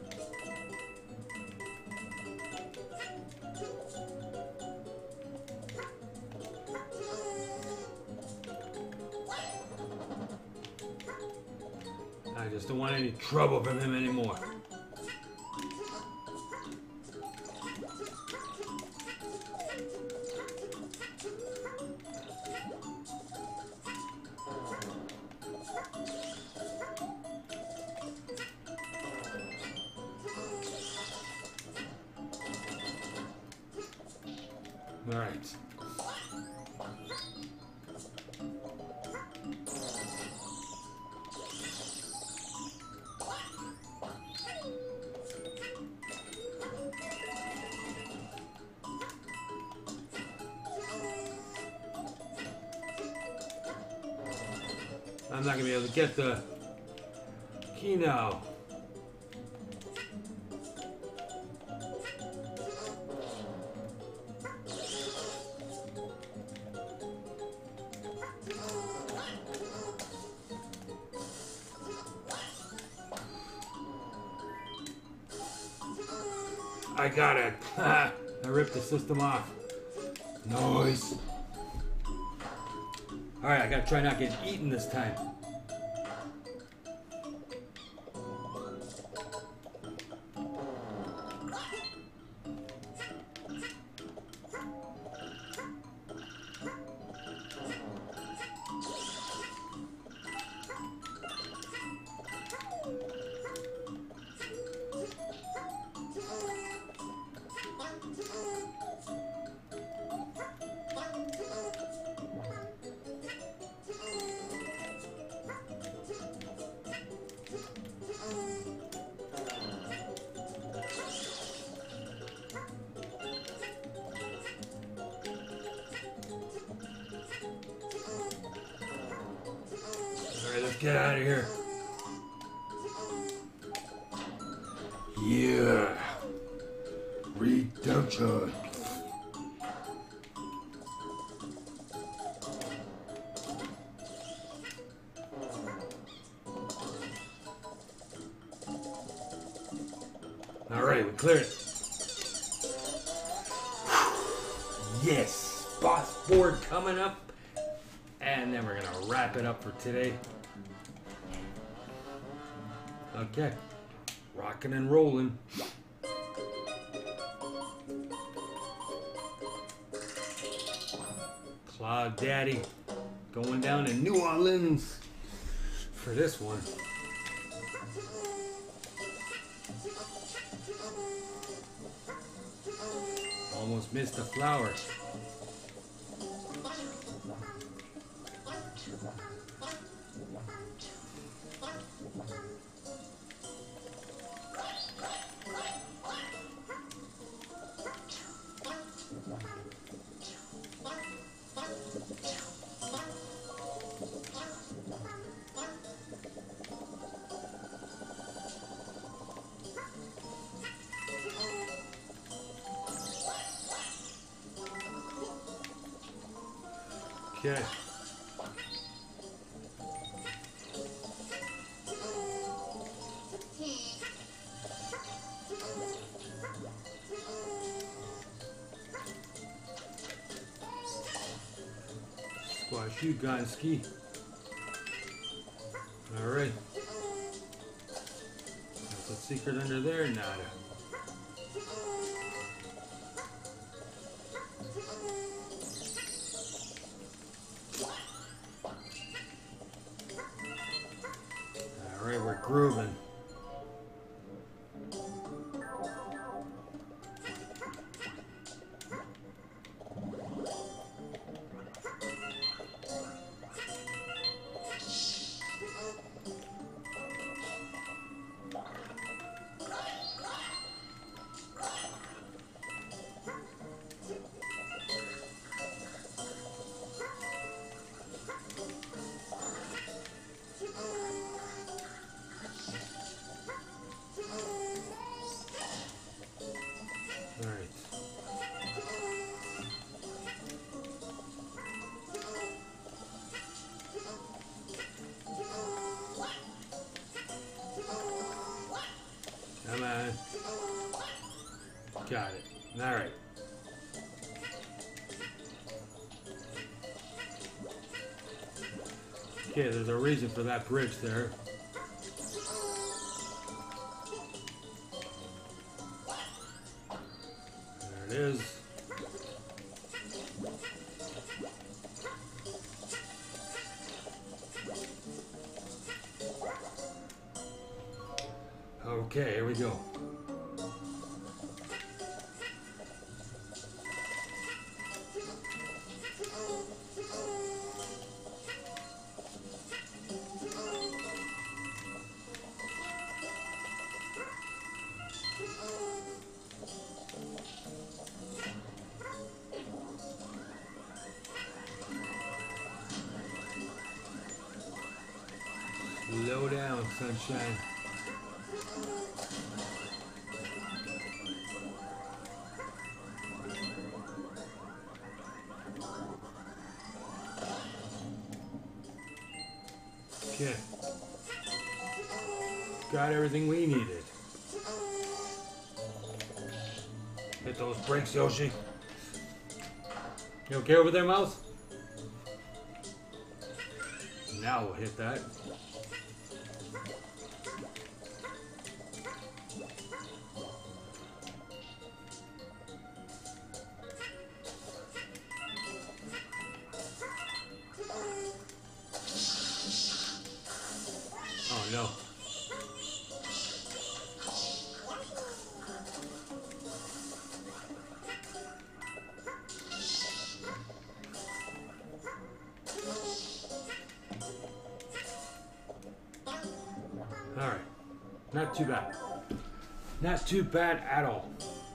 I just don't want any trouble from him anymore. All right. I'm not gonna be able to get the key now. I got it. I ripped the system off. Nice. Alright, I gotta try not to get eaten this time. Alright, let's get out of here. Yeah. Redemption. Alright, we cleared it. Yes. Boss board coming up. And then we're gonna wrap it up for today. Okay. Rocking and rolling. Cloud Daddy going down to New Orleans for this one. Almost missed the flower. Okay. Squash you, Gonski. All right. That's a secret under there, nada. All right, we're grooving. Got it. All right. Okay, there's a reason for that bridge there. There it is. Okay, here we go. Slow down, sunshine. Okay. Got everything we needed. Hit those brakes, Yoshi. You okay over there, Mouse? Now we'll hit that. Oh no. All right. Not too bad. Not too bad at all.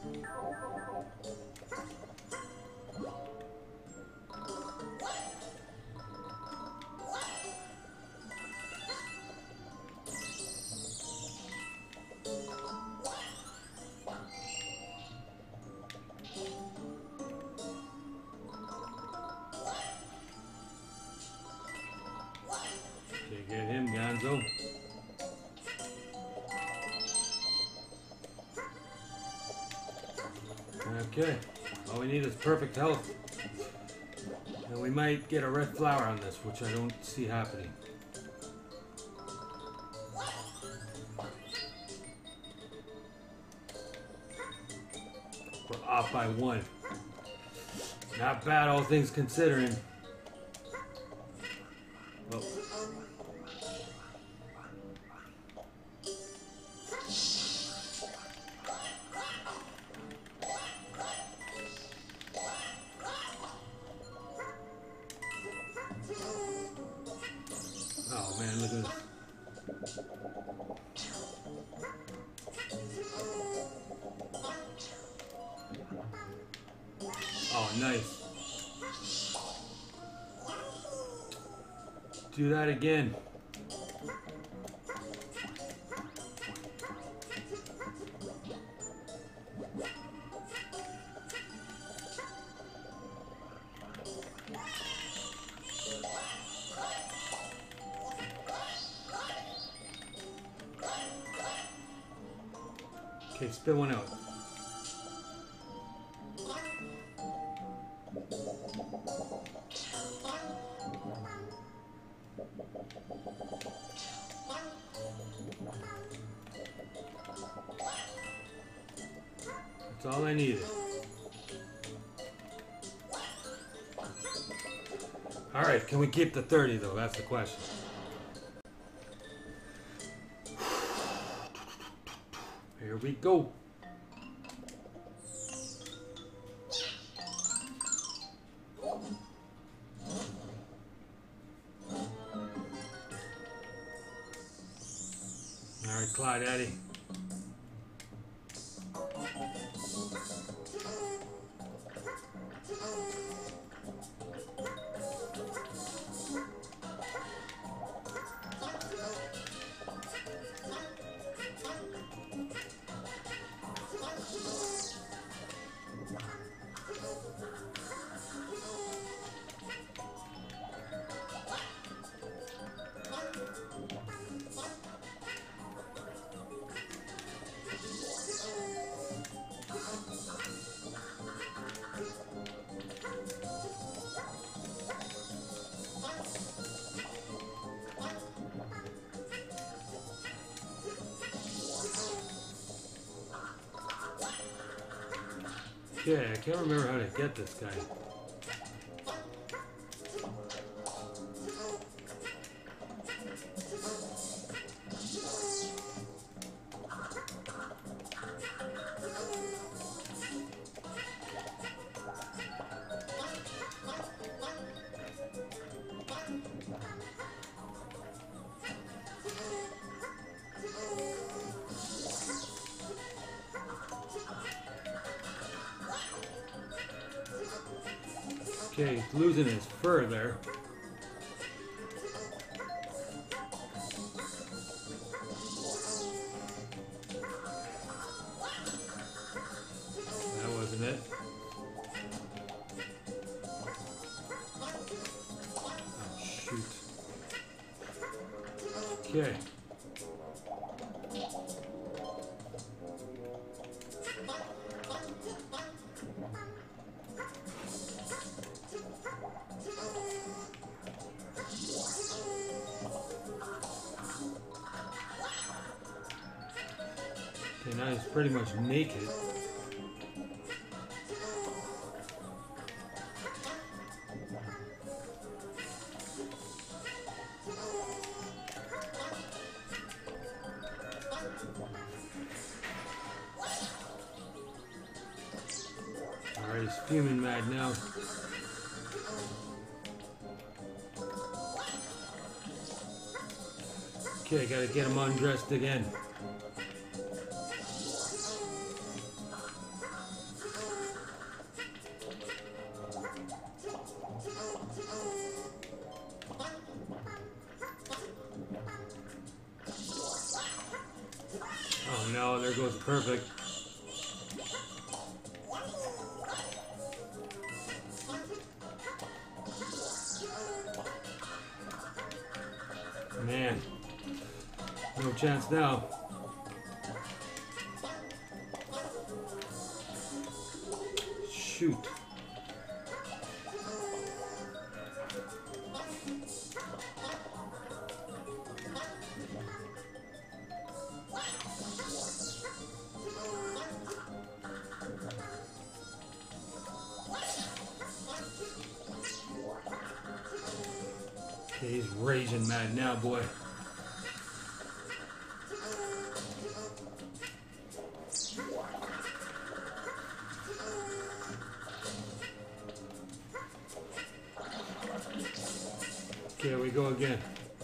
Okay, get him, Gonzo. Okay, all we need is perfect health. And we might get a red flower on this, which I don't see happening. We're off by one. Not bad, all things considering. Oh. Oh man, look at this. Oh, nice. Do that again. Okay, spit one out. That's all I needed. All right, can we keep the thirty though? That's the question. Here we go. All right, Clyde, Eddie. Okay, I can't remember how to get this guy. Okay, he's losing his fur there. That wasn't it. Oh, shoot. Okay. Okay, now he's pretty much naked. Alright, he's fuming mad now. Okay, gotta get him undressed again. Oh no, there goes perfect. Man, no chance now. Shoot. Okay, he's raging mad now, boy. Okay, here we go again.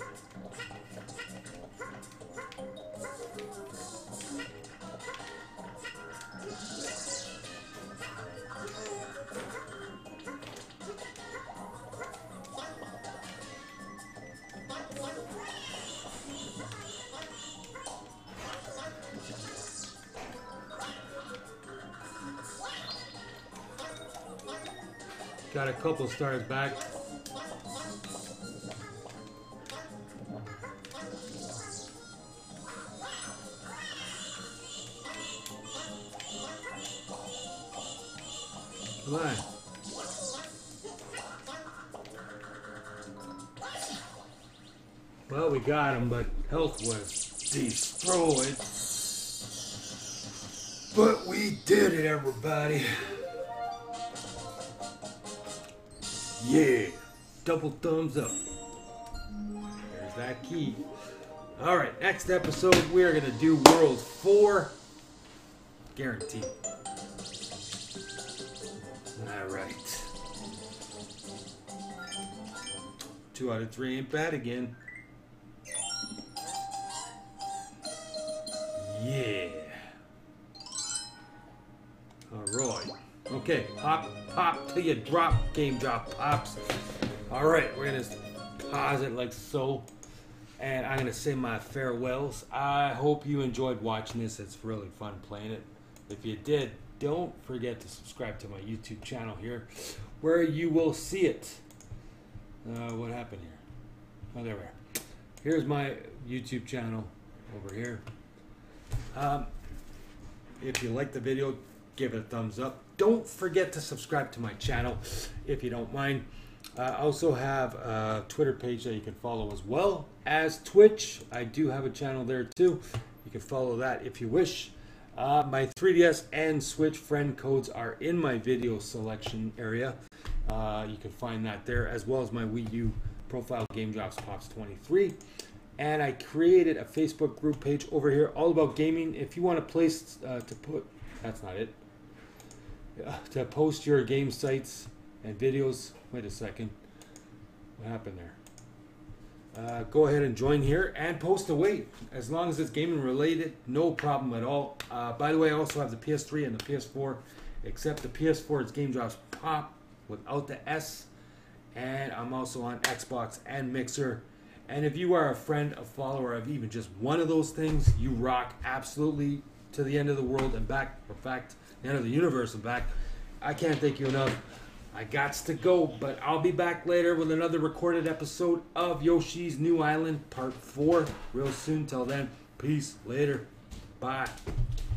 Got a couple stars back. Come on. Well, we got him, but health was destroyed. But we did it, everybody. Yeah. Double thumbs up. There's that key. Alright, next episode we are going to do World four. Guaranteed. Alright. Two out of three ain't bad again. Yeah. Alright. Okay, pop, pop till you drop, game drop pops. Alright, we're gonna pause it like so. And I'm gonna say my farewells. I hope you enjoyed watching this. It's really fun playing it. If you did, don't forget to subscribe to my YouTube channel here, where you will see it. Uh, what happened here? Oh, there we are. Here's my YouTube channel over here. Um, if you like the video, give it a thumbs up. Don't forget to subscribe to my channel if you don't mind. I uh, also have a Twitter page that you can follow, as well as Twitch. I do have a channel there too. You can follow that if you wish. Uh, my three D S and Switch friend codes are in my video selection area. Uh, you can find that there, as well as my Wii U profile, Game Drops Pops twenty-three. And I created a Facebook group page over here, all about gaming. If you want a place uh, to put, that's not it, uh, to post your game sites and videos. Wait a second, what happened there? Uh, go ahead and join here and post away. As long as it's gaming related, no problem at all. Uh, by the way, I also have the P S three and the P S four, except the P S four is Game Drops Pop without the S. And I'm also on Xbox and Mixer. And if you are a friend, a follower of even just one of those things, you rock absolutely to the end of the world and back. In fact, the end of the universe and back. I can't thank you enough. I gots to go, but I'll be back later with another recorded episode of Yoshi's New Island Part four real soon. Till then, peace. Later. Bye.